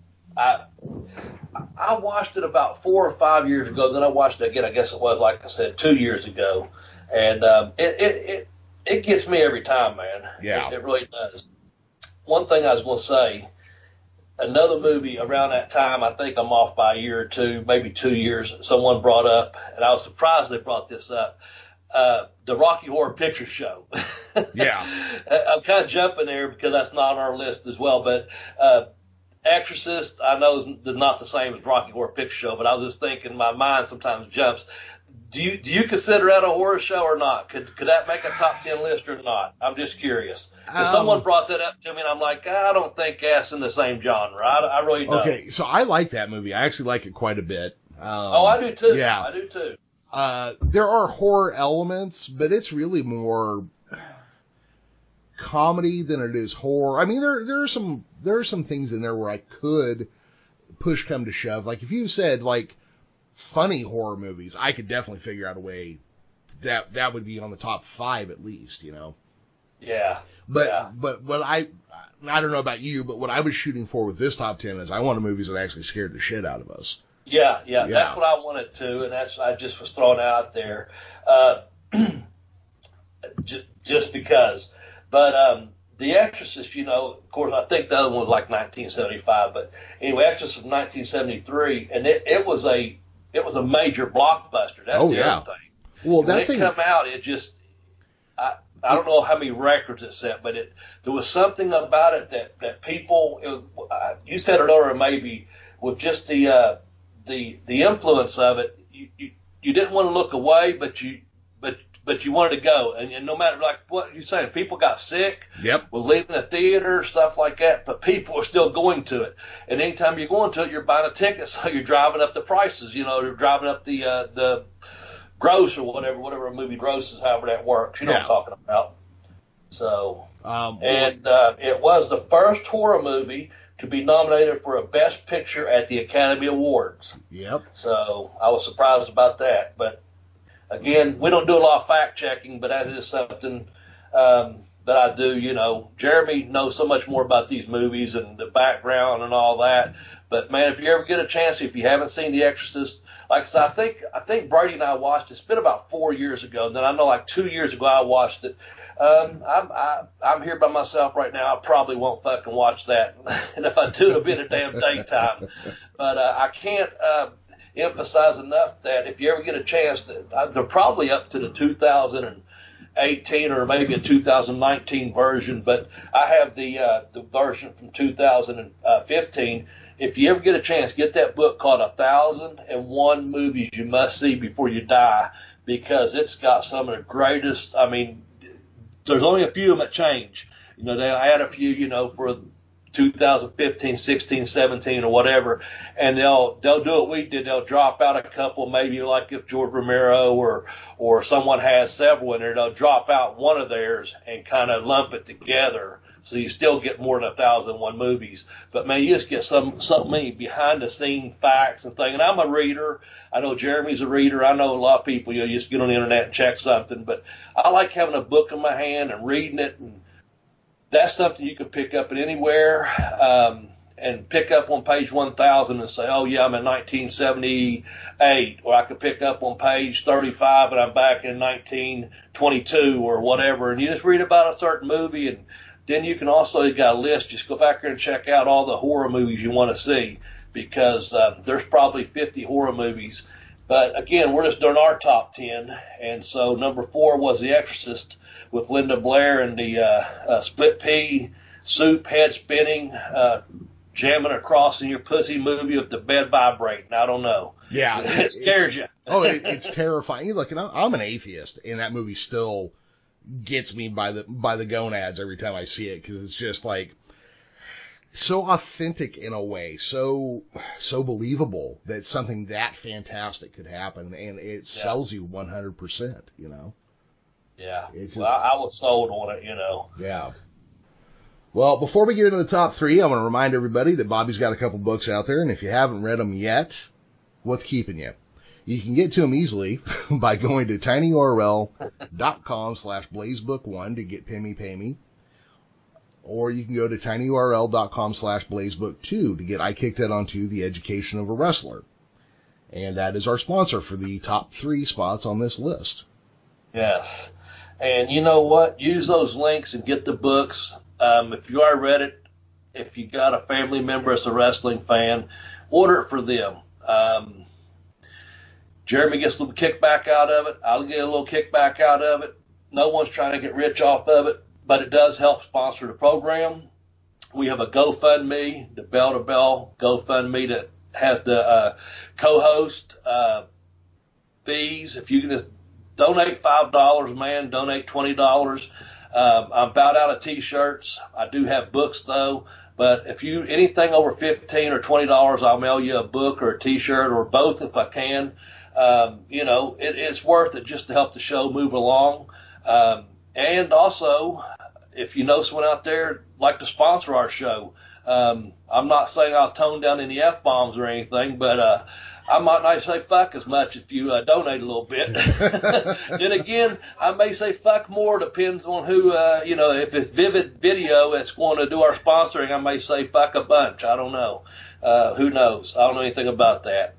I watched it about 4 or 5 years ago. Then I watched it again. I guess it was, like I said, 2 years ago. And it gets me every time, man. Yeah. It really does. One thing I was going to say, another movie around that time, I think I'm off by a year or two, maybe 2 years, someone brought up, and I was surprised they brought this up, the Rocky Horror Picture Show. Yeah. I'm kind of jumping there because that's not on our list as well, but Exorcist, I know, is not the same as Rocky Horror Picture Show, but I was just thinking, my mind sometimes jumps. Do you consider that a horror show or not? Could that make a top 10 list or not? I'm just curious. Someone brought that up to me, and I'm like, I don't think that's in the same genre. I really don't. Okay, so I like that movie. I actually like it quite a bit. I do too. Yeah. I do too. There are horror elements, but it's really more comedy than it is horror. I mean, there are some things in there where I could push come to shove. Like if you said like funny horror movies, I could definitely figure out a way that would be on the top 5 at least, you know. Yeah. But what I don't know about you, but what I was shooting for with this top 10 is I wanted movies that actually scared the shit out of us. Yeah, that's what I wanted to, and that's I just was throwing out there, just because. But The Exorcist, you know, of course, I think the other one was like 1975, but anyway, Exorcist was 1973, and it was a major blockbuster. That's the other thing. Well, when it come out, it just I don't know how many records it set, but there was something about it that people. You said it earlier, maybe with just the influence of it, you didn't want to look away, but you wanted to go, and no matter like what you're saying, people got sick, were leaving the theater, stuff like that, but people are still going to it. And anytime you're going to it, you're buying a ticket, so you're driving up the prices. You know, you're driving up the gross or whatever a movie grosses, however that works. You know what I'm talking about. So, it was the first horror movie to be nominated for a Best Picture at the Academy Awards. Yep. So I was surprised about that. But again, we don't do a lot of fact checking, but that is something that I do. You know, Jeremy knows so much more about these movies and the background and all that. But man, if you ever get a chance, if you haven't seen The Exorcist, like I said, I think Brady and I watched it. It's been about 4 years ago. And then I know like 2 years ago I watched it. I'm here by myself right now. I probably won't fucking watch that. And if I do, it'll be in a damn daytime. But I can't emphasize enough that if you ever get a chance, they're probably up to the 2018 or maybe a 2019 version. But I have the version from 2015. If you ever get a chance, get that book called 1001 Movies You Must See Before You Die, because it's got some of the greatest. I mean, there's only a few of them that change. You know, they'll add a few, you know, for 2015, 16, 17, or whatever, and they'll do what we did. They'll drop out a couple, maybe like if George Romero or someone has several in there, they'll drop out one of theirs and kind of lump it together. So you still get more than 1001 movies. But man, you just get so many behind the scene facts and things. And I'm a reader. I know Jeremy's a reader. I know a lot of people, you know, you just get on the internet and check something. But I like having a book in my hand and reading it. And that's something you can pick up at anywhere. And pick up on page 1000 and say, oh yeah, I'm in 1978. Or I could pick up on page 35 and I'm back in 1922 or whatever. And you just read about a certain movie, and then you can also, you got a list, just go back there and check out all the horror movies you want to see, because there's probably 50 horror movies. But again, we're just doing our top 10. And so number 4 was The Exorcist with Linda Blair and the split pea soup, head spinning, jamming across in your pussy movie with the bed vibrating. I don't know. Yeah. It scares you. It's terrifying. Look, and I'm an atheist, and that movie still gets me by the gonads every time I see it, because it's just like so authentic in a way, so believable that something that fantastic could happen, and it sells you 100%, you know. Yeah. It's just, I was sold on it, you know. Yeah. Well, before we get into the top 3, I want to remind everybody that Bobby's got a couple books out there, and if you haven't read them yet, what's keeping you? You can get to them easily by going to tinyurl.com/blazebook1 to get Pay Me. Or you can go to tinyurl.com/blazebook2 to get I Kicked It Onto the Education of a Wrestler. And that is our sponsor for the top 3 spots on this list. Yes. And you know what? Use those links and get the books. If you already read it, if you got a family member that's a wrestling fan, order it for them. Jeremy gets a little kickback out of it. I'll get a little kickback out of it. No one's trying to get rich off of it, but it does help sponsor the program. We have a GoFundMe, the Bell to Bell GoFundMe, that has the co-host fees. If you can just donate $5, man, donate $20. I'm about out of T-shirts. I do have books though. But if you anything over $15 or $20, I'll mail you a book or a T-shirt or both if I can. It's worth it just to help the show move along. And also, if you know someone out there like to sponsor our show, I'm not saying I'll tone down any F-bombs or anything, but I might not say fuck as much if you donate a little bit. Then again, I may say fuck more, depends on who, if it's Vivid Video that's going to do our sponsoring, I may say fuck a bunch. I don't know. Who knows? I don't know anything about that.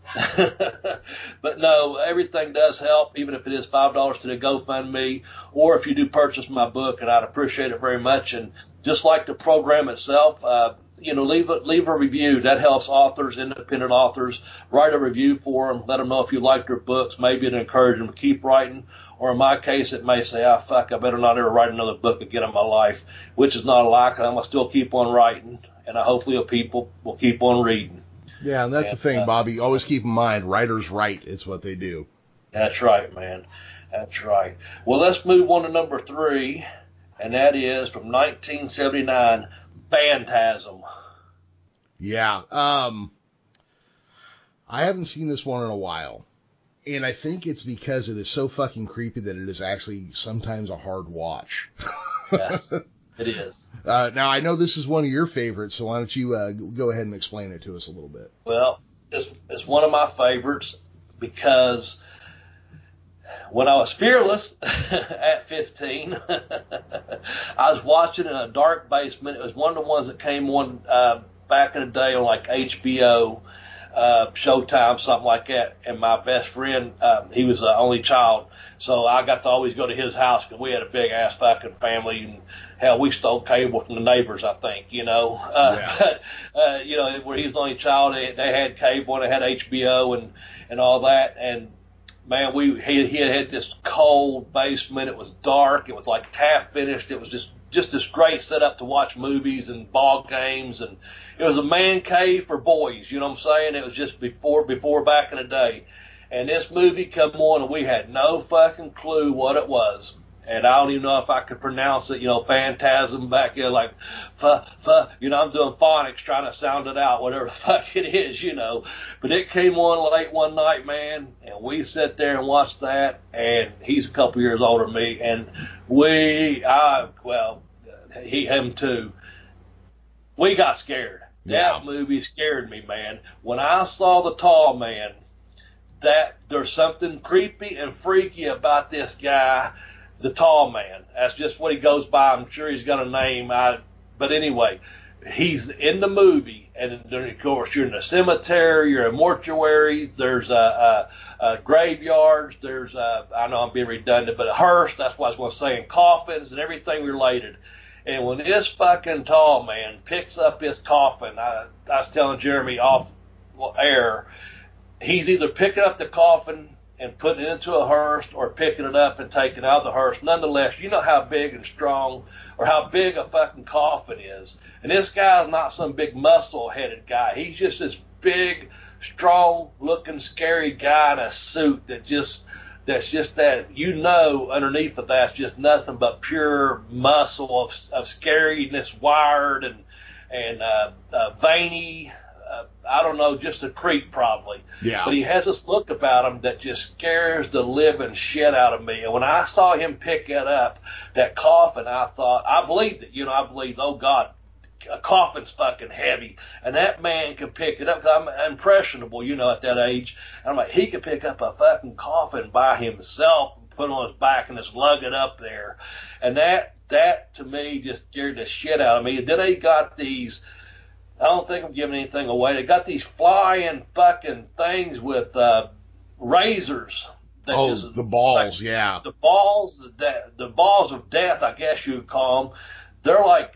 But no, everything does help, even if it is $5 to the GoFundMe, or if you do purchase my book, and I'd appreciate it very much. And just like the program itself, leave a review. That helps authors, independent authors. Write a review for them. Let them know if you like their books. Maybe it encourages them to keep writing. Or in my case, it may say, fuck, I better not ever write another book again in my life, which is not a lie, 'cause I'm going to still keep on writing, and hopefully people will keep on reading. Yeah, and that's the thing, Bobby. Always keep in mind, writers write. It's what they do. That's right, man. That's right. Well, let's move on to number 3, and that is from 1979, Phantasm. Yeah. I haven't seen this one in a while. And I think it's because it is so fucking creepy that it is actually sometimes a hard watch. Yes, it is. Now, I know this is one of your favorites, so why don't you go ahead and explain it to us a little bit? Well, it's one of my favorites because when I was fearless at 15, I was watching in a dark basement. It was one of the ones that came on back in the day on like HBO, Showtime, something like that. And my best friend, he was the only child, so I got to always go to his house because we had a big ass fucking family, and hell, we stole cable from the neighbors, I think, But where he's the only child, they had cable and they had HBO and all that. And man, he had this cold basement. It was dark. It was like half finished. It was just this great setup to watch movies and ball games, and it was a man cave for boys. You know what I'm saying? It was just before back in the day. And this movie come on, and we had no fucking clue what it was. And I don't even know if I could pronounce it, Phantasm back there, like, I'm doing phonics trying to sound it out, whatever the fuck it is, But it came on late one night, man, and we sat there and watched that, and he's a couple years older than me, and him too. We got scared. Yeah. That movie scared me, man. When I saw the tall man, that there's something creepy and freaky about this guy, the tall man. That's just what he goes by. I'm sure he's got a name. But anyway, he's in the movie, and of course you're in a cemetery, you're in mortuaries, there's graveyards, there's I know I'm being redundant, but a hearse. That's what I was going to say, and coffins and everything related. And when this fucking tall man picks up his coffin, I was telling Jeremy off air, he's either picking up the coffin and putting it into a hearse or picking it up and taking it out of the hearse. Nonetheless, you know how big and strong or how big a fucking coffin is. And this guy's not some big muscle-headed guy. He's just this big, strong-looking, scary guy in a suit that's just that, underneath of that's just nothing but pure muscle of scariness, wired and veiny. I don't know, just a creep probably. Yeah. But he has this look about him that just scares the living shit out of me. And when I saw him pick it up, that coffin, I believed it. I believed, oh God, a coffin's fucking heavy. And that man can pick it up, because I'm impressionable, at that age. And I'm like, he could pick up a fucking coffin by himself and put it on his back and just lug it up there. And that to me just scared the shit out of me. And then they got these, I don't think I'm giving anything away. They got these flying fucking things with razors. The balls, yeah. The balls of death, I guess you would call them. They're like,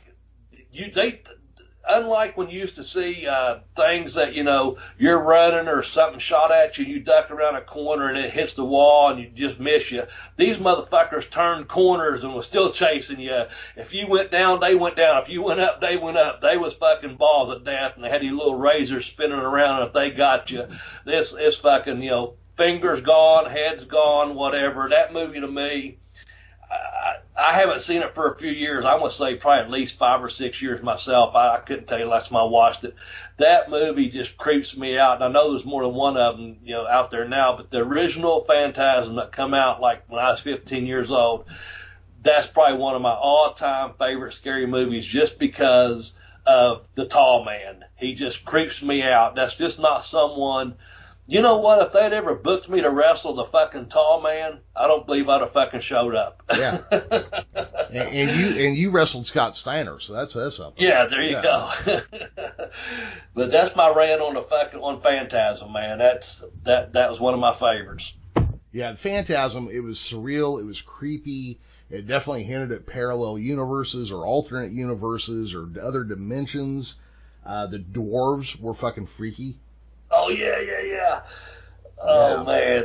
unlike when you used to see things that, you're running or something shot at you, you duck around a corner and it hits the wall and you just miss you. These motherfuckers turned corners and was still chasing you. If you went down, they went down. If you went up, they went up. They was fucking balls of death, and they had these little razors spinning around, and if they got you, this is fucking, fingers gone, heads gone, whatever. That movie to me, I haven't seen it for a few years. I want to say probably at least 5 or 6 years myself. I couldn't tell you last time I watched it. That movie just creeps me out. And I know there's more than one of them, out there now, but the original Phantasm that come out like when I was 15 years old, that's probably one of my all-time favorite scary movies just because of the tall man. He just creeps me out. That's just not someone. You know what? If they'd ever booked me to wrestle the fucking tall man, I don't believe I'd have fucking showed up. Yeah. and you wrestled Scott Steiner, so that's something. Yeah, there you go. But that's my rant on Phantasm, man. That was one of my favorites. Yeah, Phantasm, it was surreal, it was creepy. It definitely hinted at parallel universes or alternate universes or other dimensions. The dwarves were fucking freaky. Oh, yeah. Oh, man.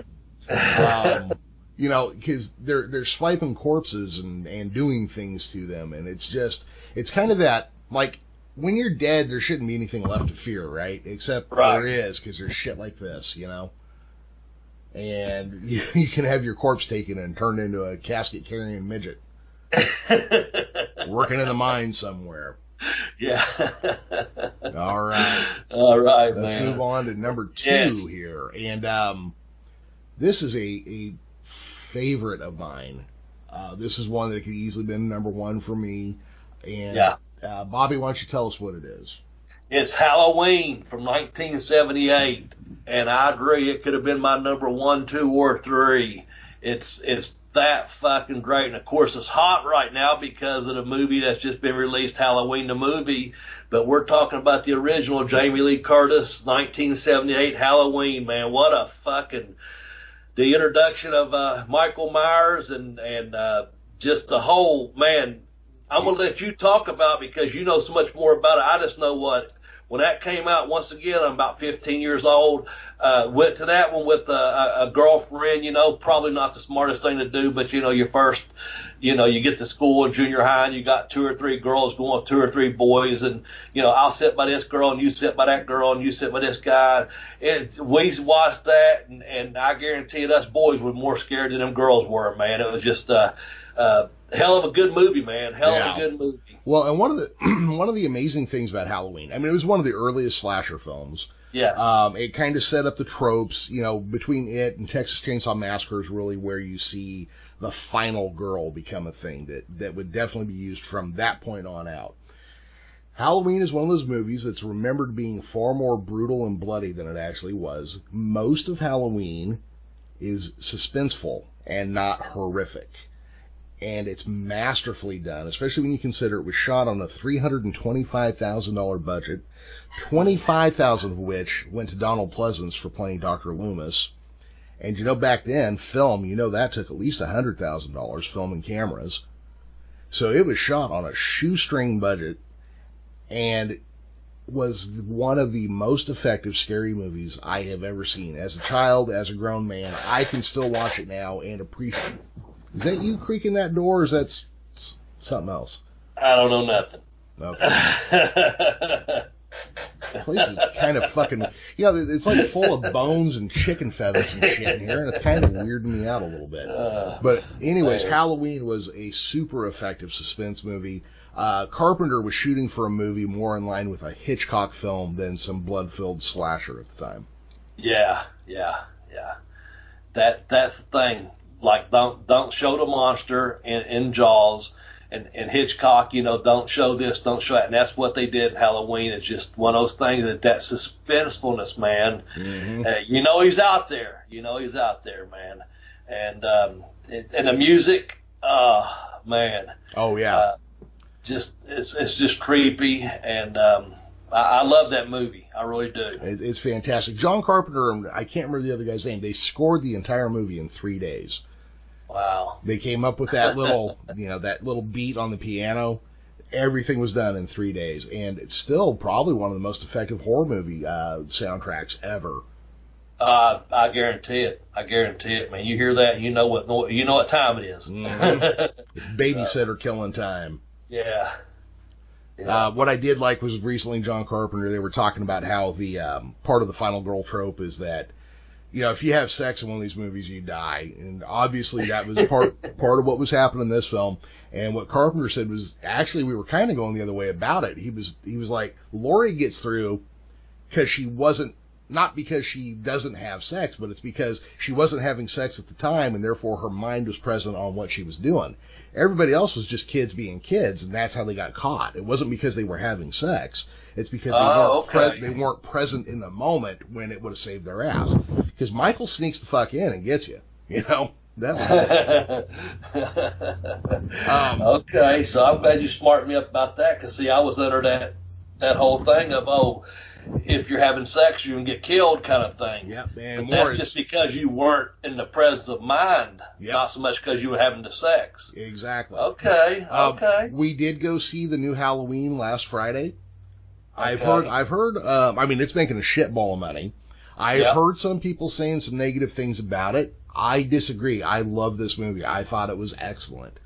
Because they're swiping corpses and doing things to them. And it's kind of that, like, when you're dead, there shouldn't be anything left to fear, right? Except there is, because there's shit like this, And you can have your corpse taken and turned into a casket-carrying midget. Working in the mine somewhere. Yeah. All right. Let's move on to number 2 here. And this is a favorite of mine. This is one that could easily been number 1 for me. And Bobby, why don't you tell us what it is? It's Halloween from 1978. And I agree, it could have been my number 1, 2, or 3. It's that fucking great. And of course, it's hot right now because of the movie that's just been released, Halloween the movie. But we're talking about the original Jamie Lee Curtis, 1978 Halloween, man. What a fucking, the introduction of Michael Myers and just the whole, man, I'm going to let you talk about it because you know so much more about it. I just know when that came out, once again, I'm about 15 years old, went to that one with a girlfriend, probably not the smartest thing to do, but, your first, you get to school in junior high and you got 2 or 3 girls going with 2 or 3 boys and, I'll sit by this girl and you sit by that girl and you sit by this guy. And we watched that and I guarantee you us boys were more scared than them girls were, man. It was just, hell of a good movie, man. Hell of a good movie. Well, and one of the amazing things about Halloween, I mean, it was one of the earliest slasher films. Yes. It kind of set up the tropes, between it and Texas Chainsaw Massacre is really where you see the final girl become a thing that would definitely be used from that point on out. Halloween is one of those movies that's remembered being far more brutal and bloody than it actually was. Most of Halloween is suspenseful and not horrific. And it's masterfully done, especially when you consider it was shot on a $325,000 budget, $25,000 of which went to Donald Pleasance for playing Dr. Loomis. And back then, film, that took at least $100,000, film and cameras. So it was shot on a shoestring budget and was one of the most effective scary movies I have ever seen. As a child, as a grown man, I can still watch it now and appreciate it. Is that you creaking that door, or is that something else? I don't know nothing. Okay. The place is kind of fucking, it's like full of bones and chicken feathers and shit in here, and it's kind of weirding me out a little bit. But anyways, Halloween was a super effective suspense movie. Carpenter was shooting for a movie more in line with a Hitchcock film than some blood-filled slasher at the time. Yeah. That's the thing. Like, don't show the monster in Jaws, and Hitchcock, don't show this, don't show that. And that's what they did in Halloween. It's just one of those things that suspensefulness, man. Mm-hmm. He's out there. He's out there, man. And the music, man. Oh, yeah. It's just creepy, and I love that movie. I really do. It's fantastic. John Carpenter, and I can't remember the other guy's name, they scored the entire movie in 3 days. Wow. They came up with that little, that little beat on the piano. Everything was done in 3 days. And it's still probably one of the most effective horror movie soundtracks ever. I guarantee it, man. You hear that, you know what time it is. Mm-hmm. It's babysitter killing time. Yeah. What I did like was recently John Carpenter, they were talking about how the part of the final girl trope is that, if you have sex in one of these movies, you die. And obviously that was part of what was happening in this film. And what Carpenter said was, actually, we were kind of going the other way about it. He was like, Laurie gets through because not because she doesn't have sex, but it's because she wasn't having sex at the time, and therefore her mind was present on what she was doing. Everybody else was just kids being kids, and that's how they got caught. It wasn't because they were having sex. It's because they weren't present in the moment when it would have saved their ass. Because Michael sneaks the fuck in and gets you. That was okay, so I'm glad you smartened me up about that, because, see, I was under that whole thing of, if you're having sex, you're going to get killed kind of thing. Yep, man. But that's just because you weren't in the presence of mind, not so much because you were having the sex. Exactly. Okay. We did go see the new Halloween last Friday. I've heard, it's making a shitball of money. I've heard some people saying some negative things about it. I disagree. I love this movie. I thought it was excellent.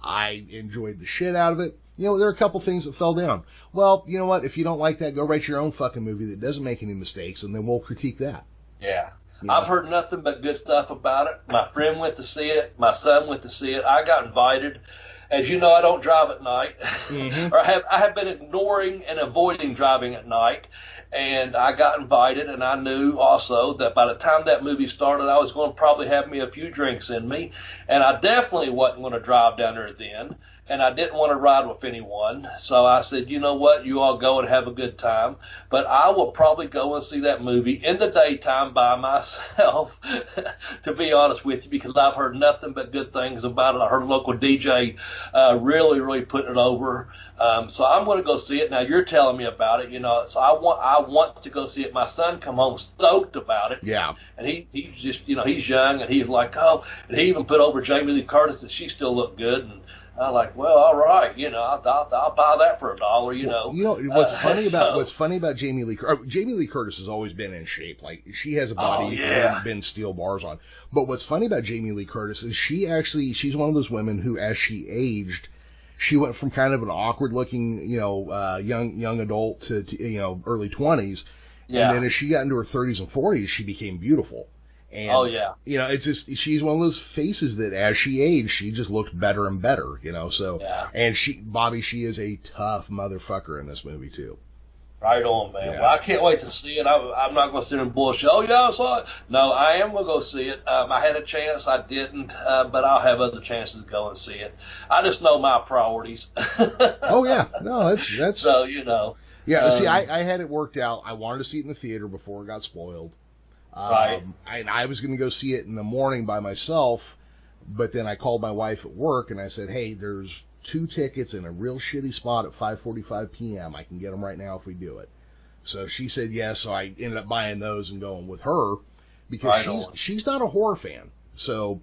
I enjoyed the shit out of it. There are a couple things that fell down. Well, you know what? If you don't like that, go write your own fucking movie that doesn't make any mistakes, and then we'll critique that. Yeah. I've heard nothing but good stuff about it. My friend went to see it. My son went to see it. I got invited. As you know, I don't drive at night. Mm-hmm. Or I have been ignoring and avoiding driving at night. And I got invited, and I knew also that by the time that movie started, I was going to probably have me a few drinks in me. And I definitely wasn't going to drive down there then. And I didn't want to ride with anyone. So I said, you know what, you all go and have a good time. But I will probably go and see that movie in the daytime by myself, to be honest with you, because I've heard nothing but good things about it. I heard a local DJ really, really putting it over. So I'm going to go see it. Now, you're telling me about it, so I want to go see it. My son come home stoked about it. Yeah. And he's just, he's young, and he's like, and he even put over Jamie Lee Curtis, and she still looked good. And I'm like, well, all right, I'll buy that for $1, What's funny about Jamie Lee Curtis? Jamie Lee Curtis has always been in shape. Like, she has a body you can bend steel bars on. But what's funny about Jamie Lee Curtis is she's one of those women who, as she aged, she went from kind of an awkward looking, young adult to early 20s. Yeah. And then as she got into her 30s and 40s, she became beautiful. And, it's just, she's one of those faces that as she aged, she just looked better and better, so, and she is a tough motherfucker in this movie too. Right on, man. Yeah. Well, I can't wait to see it. I'm not going to sit and bullshit. Oh, yeah, I saw it. No, I am going to go see it. I had a chance. I didn't, but I'll have other chances to go and see it. I just know my priorities. Oh, yeah. No, that's. So, Yeah, see, I had it worked out. I wanted to see it in the theater before it got spoiled. Right. I was going to go see it in the morning by myself, but then I called my wife at work and I said, hey, there's 2 tickets in a real shitty spot at 5:45 p.m. I can get them right now if we do it. So she said yes, so I ended up buying those and going with her because she's not a horror fan. So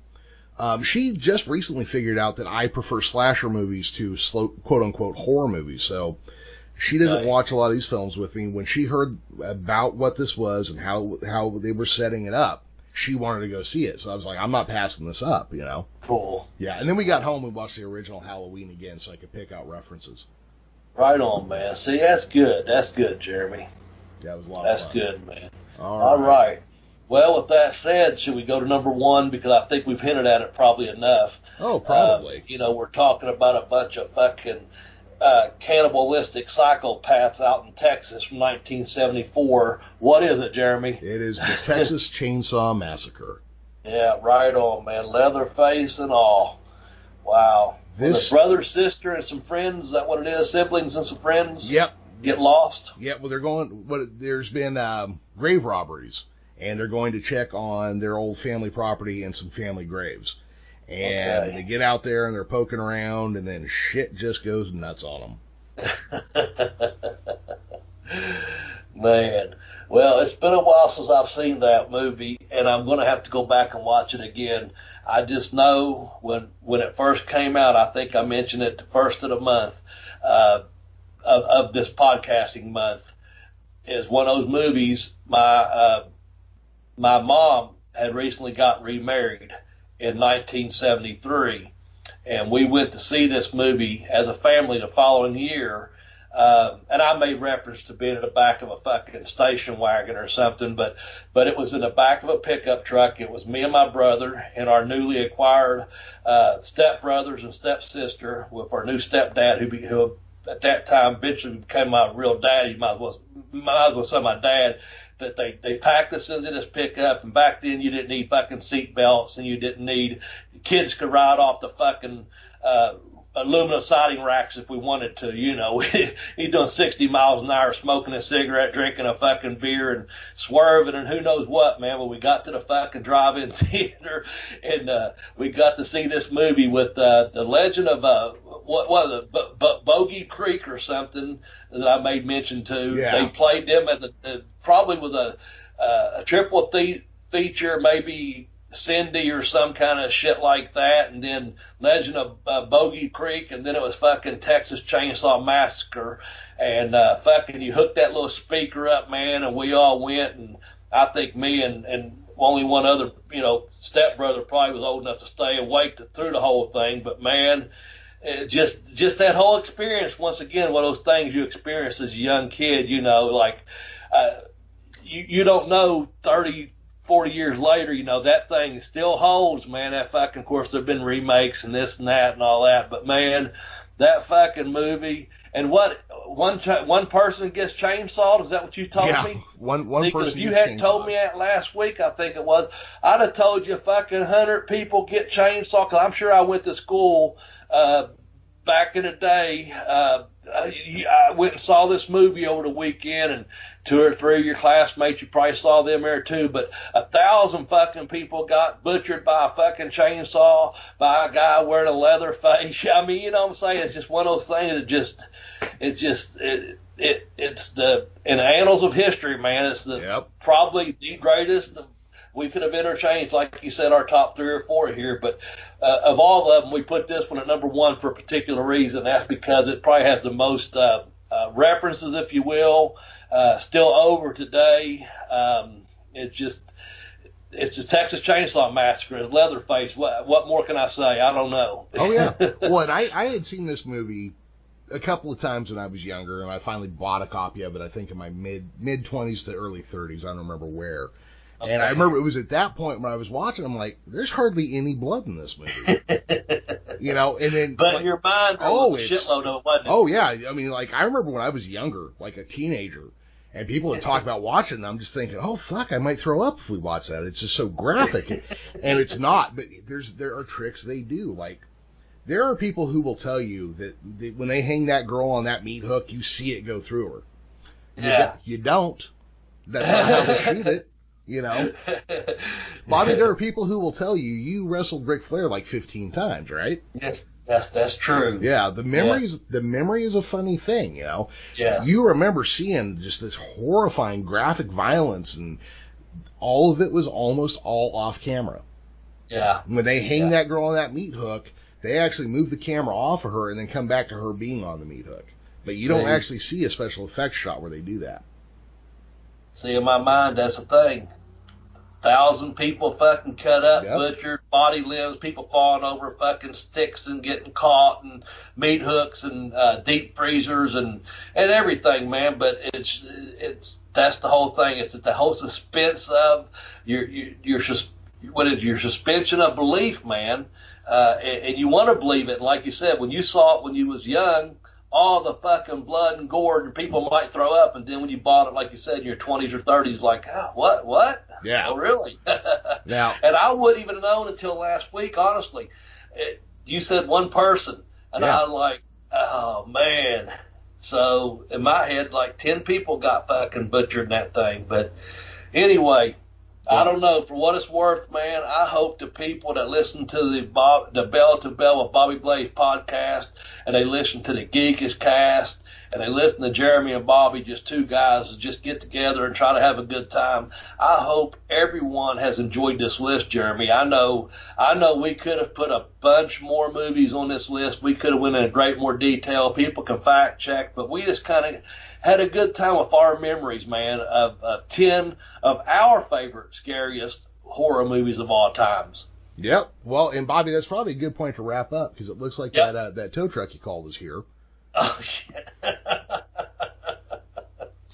she just recently figured out that I prefer slasher movies to quote-unquote horror movies. So she doesn't watch a lot of these films with me. When she heard about what this was and how they were setting it up, she wanted to go see it. So I was like, I'm not passing this up, Cool. Yeah, and then we got home and watched the original Halloween again so I could pick out references. Right on, man. See, that's good. That's good, Jeremy. Yeah, it was a lot of fun. That's good, man. All right. Well, with that said, should we go to number 1? Because I think we've hinted at it probably enough. Oh, probably. We're talking about a bunch of fucking cannibalistic psychopaths out in Texas from 1974. What is it, Jeremy? It is the Texas Chainsaw Massacre. Yeah, right on, man. Leatherface and all. Wow. This brother, sister, and some friends. Is that what it is? Siblings and some friends? Yep. Get lost? Yep. Well, there's been grave robberies, and they're going to check on their old family property and some family graves. And they get out there and they're poking around, and then shit just goes nuts on them. Man. Well, it's been a while since I've seen that movie, and I'm going to have to go back and watch it again. I just know when it first came out, I think I mentioned it the first of the month of this podcasting month, is one of those movies. My mom had recently got remarried in 1973, and we went to see this movie as a family the following year And I made reference to being in the back of a fucking station wagon or something, but it was in the back of a pickup truck. It was me and my brother and our newly acquired stepbrothers and stepsister with our new stepdad, who at that time eventually became my real dad. You might as well say my dad. That they packed us into this pickup, and back then you didn't need fucking seat belts, and you didn't need, kids could ride off the fucking aluminum siding racks if we wanted to, you know. He's doing 60 miles an hour, smoking a cigarette, drinking a fucking beer, and swerving, and who knows what, man. But we got to the fucking drive-in theater, and we got to see this movie with the legend of Bogey Creek or something that I made mention to. Yeah. They played them as probably with a triple feature, maybe Cindy or some kind of shit like that, and then Legend of Bogey Creek, and then it was fucking Texas Chainsaw Massacre, and fucking you hooked that little speaker up, man, and we all went, and I think me and only one other, you know, stepbrother probably was old enough to stay awake through the whole thing, but man, just that whole experience, once again, one of those things you experience as a young kid, you know, like you don't know 30, 40 years later, you know, that thing still holds, man. That fucking, of course, there have been remakes and this and that and all that, but man, that fucking movie. And what, one person gets chainsawed? Is that what you told me? One See, person. If you hadn't told me that last week, I think it was, I'd have told you fucking 100 people get chainsawed. Cause I'm sure I went to school back in the day. I went and saw this movie over the weekend, and 2 or 3 of your classmates, you probably saw them there too, but 1,000 fucking people got butchered by a fucking chainsaw by a guy wearing a leather face. I mean, you know what I'm saying? It's just one of those things that it's the, in the annals of history, man, it's the probably the greatest we could have interchanged, like you said, our top 3 or 4 here, but of all of them, we put this one at number 1 for a particular reason. That's because it probably has the most references, if you will, still over today. It's the Texas Chainsaw Massacre. It's Leatherface. What more can I say? I don't know. Oh, yeah. Well, and I had seen this movie a couple of times when I was younger, and I finally bought a copy of it, I think in my mid-20s to early 30s. I don't remember where. Okay. And I remember it was at that point when I was watching, I'm like, there's hardly any blood in this movie. You know, and then. But your mind was a shitload of it, wasn't it? Oh, yeah. I mean, like, I remember when I was younger, like a teenager, and people would talk about watching it, and I'm just thinking, oh, fuck, I might throw up if we watch that. It's just so graphic. And it's not, but there are tricks they do. Like, there are people who will tell you that when they hang that girl on that meat hook, you see it go through her. Yeah. You don't. That's not how they shoot it. You know, Bobby, there are people who will tell you wrestled Ric Flair like 15 times, right? Yes, that's true. Yeah, the memory is a funny thing, you know. Yes. You remember seeing just this horrifying graphic violence, and all of it was almost all off camera. Yeah. When they hang that girl on that meat hook, they actually move the camera off of her and then come back to her being on the meat hook. But you don't actually see a special effects shot where they do that. See, in my mind, that's the thing. 1,000 people fucking cut up, butchered, body limbs, people falling over fucking sticks and getting caught, and meat hooks and deep freezers and everything, man. But that's the whole thing. It's the whole suspense of your suspension of belief, man. And you want to believe it. And like you said, when you saw it when you was young, all the fucking blood and gore, and people might throw up, and then when you bought it, like you said, in your 20s or 30s, like, oh, what? Yeah. Oh, really? Now, and I wouldn't even have known until last week, honestly. You said one person, and I was like, oh, man. So in my head, like 10 people got fucking butchered in that thing. But anyway, I don't know. For what it's worth, man, I hope the people that listen to the Bell to Bell with Bobby Blaze podcast, and they listen to the Geekish cast, and they listen to Jeremy and Bobby, just two guys that just get together and try to have a good time. I hope everyone has enjoyed this list, Jeremy. I know we could have put a bunch more movies on this list. We could have went into great more detail. People can fact check, but we just kind of had a good time with our memories, man, of 10 of our favorite, scariest horror movies of all times. Yep. Well, and Bobby, that's probably a good point to wrap up, because it looks like that tow truck you called is here. Oh, shit.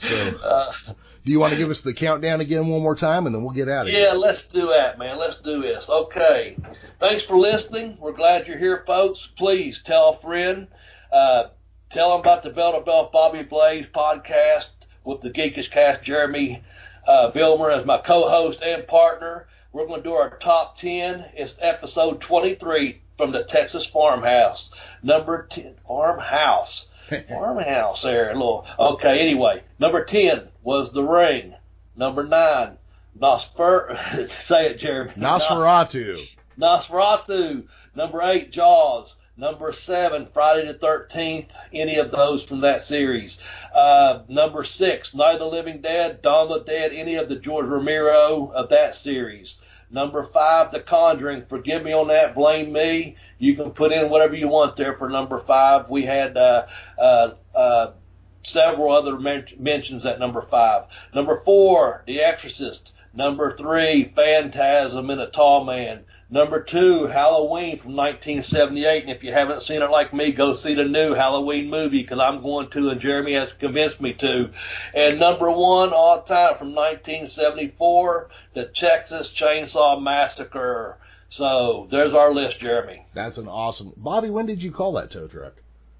So, do you want to give us the countdown again one more time, and then we'll get out of here? Yeah, let's do that, man. Let's do this. Okay. Thanks for listening. We're glad you're here, folks. Please tell a friend. Tell them about the Bell to Bell Bobby Blaze podcast with the Geekish Cast, Jeremy Vilmer as my co-host and partner. We're going to do our top 10. It's episode 23 from the Texas Farmhouse. Number 10, Farmhouse there. A little. Okay, anyway. Number 10 was The Ring. Number 9, say it, Jeremy. Nosferatu. Number 8, Jaws. Number 7, Friday the 13th, any of those from that series. Number 6, Night of the Living Dead, Dawn of the Dead, any of the George Romero of that series. Number 5, The Conjuring. Forgive me on that, blame me. You can put in whatever you want there for number 5. We had several other mentions at number 5. Number 4, The Exorcist. Number 3, Phantasm and a Tall Man. Number 2, Halloween from 1978. And if you haven't seen it like me, go see the new Halloween movie, because I'm going to, and Jeremy has convinced me to. And number 1 all time from 1974, the Texas Chainsaw Massacre. So there's our list, Jeremy. That's an awesome. Bobby, when did you call that tow truck?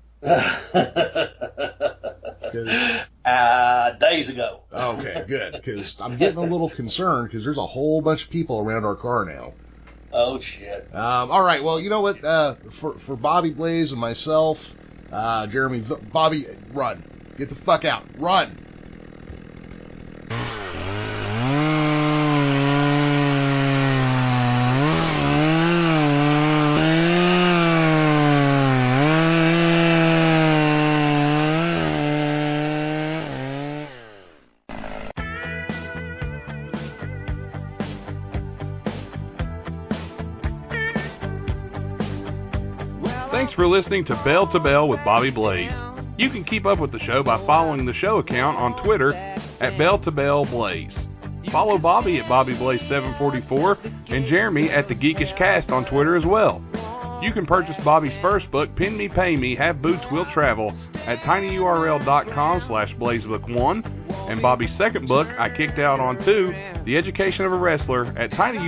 Days ago. Okay, good. Because I'm getting a little concerned because there's a whole bunch of people around our car now. Oh, shit. All right. Well, you know what? For Bobby Blaze and myself, Jeremy, Bobby, run. Get the fuck out. Run. Thanks for listening to Bell with Bobby Blaze. You can keep up with the show by following the show account on Twitter at Bell Blaze. Follow Bobby at Bobby Blaze 744 and Jeremy at the Geekish Cast on Twitter as well. You can purchase Bobby's first book, Pin Me, Pay Me, Have Boots, Will Travel, at tinyurl.com/blazebook1, and Bobby's second book, I Kicked Out on 2, The Education of a Wrestler, at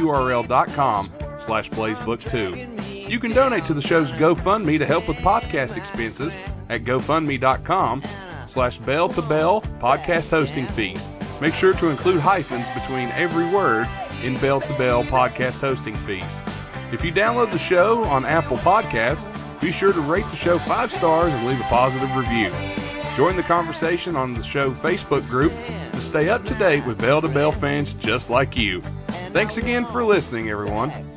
tinyurl.com/blazebook2. You can donate to the show's GoFundMe to help with podcast expenses at gofundme.com/Bell podcast hosting fees. Make sure to include hyphens between every word in Bell podcast hosting fees. If you download the show on Apple Podcasts, be sure to rate the show 5 stars and leave a positive review. Join the conversation on the show Facebook group to stay up to date with Bell fans just like you. Thanks again for listening, everyone.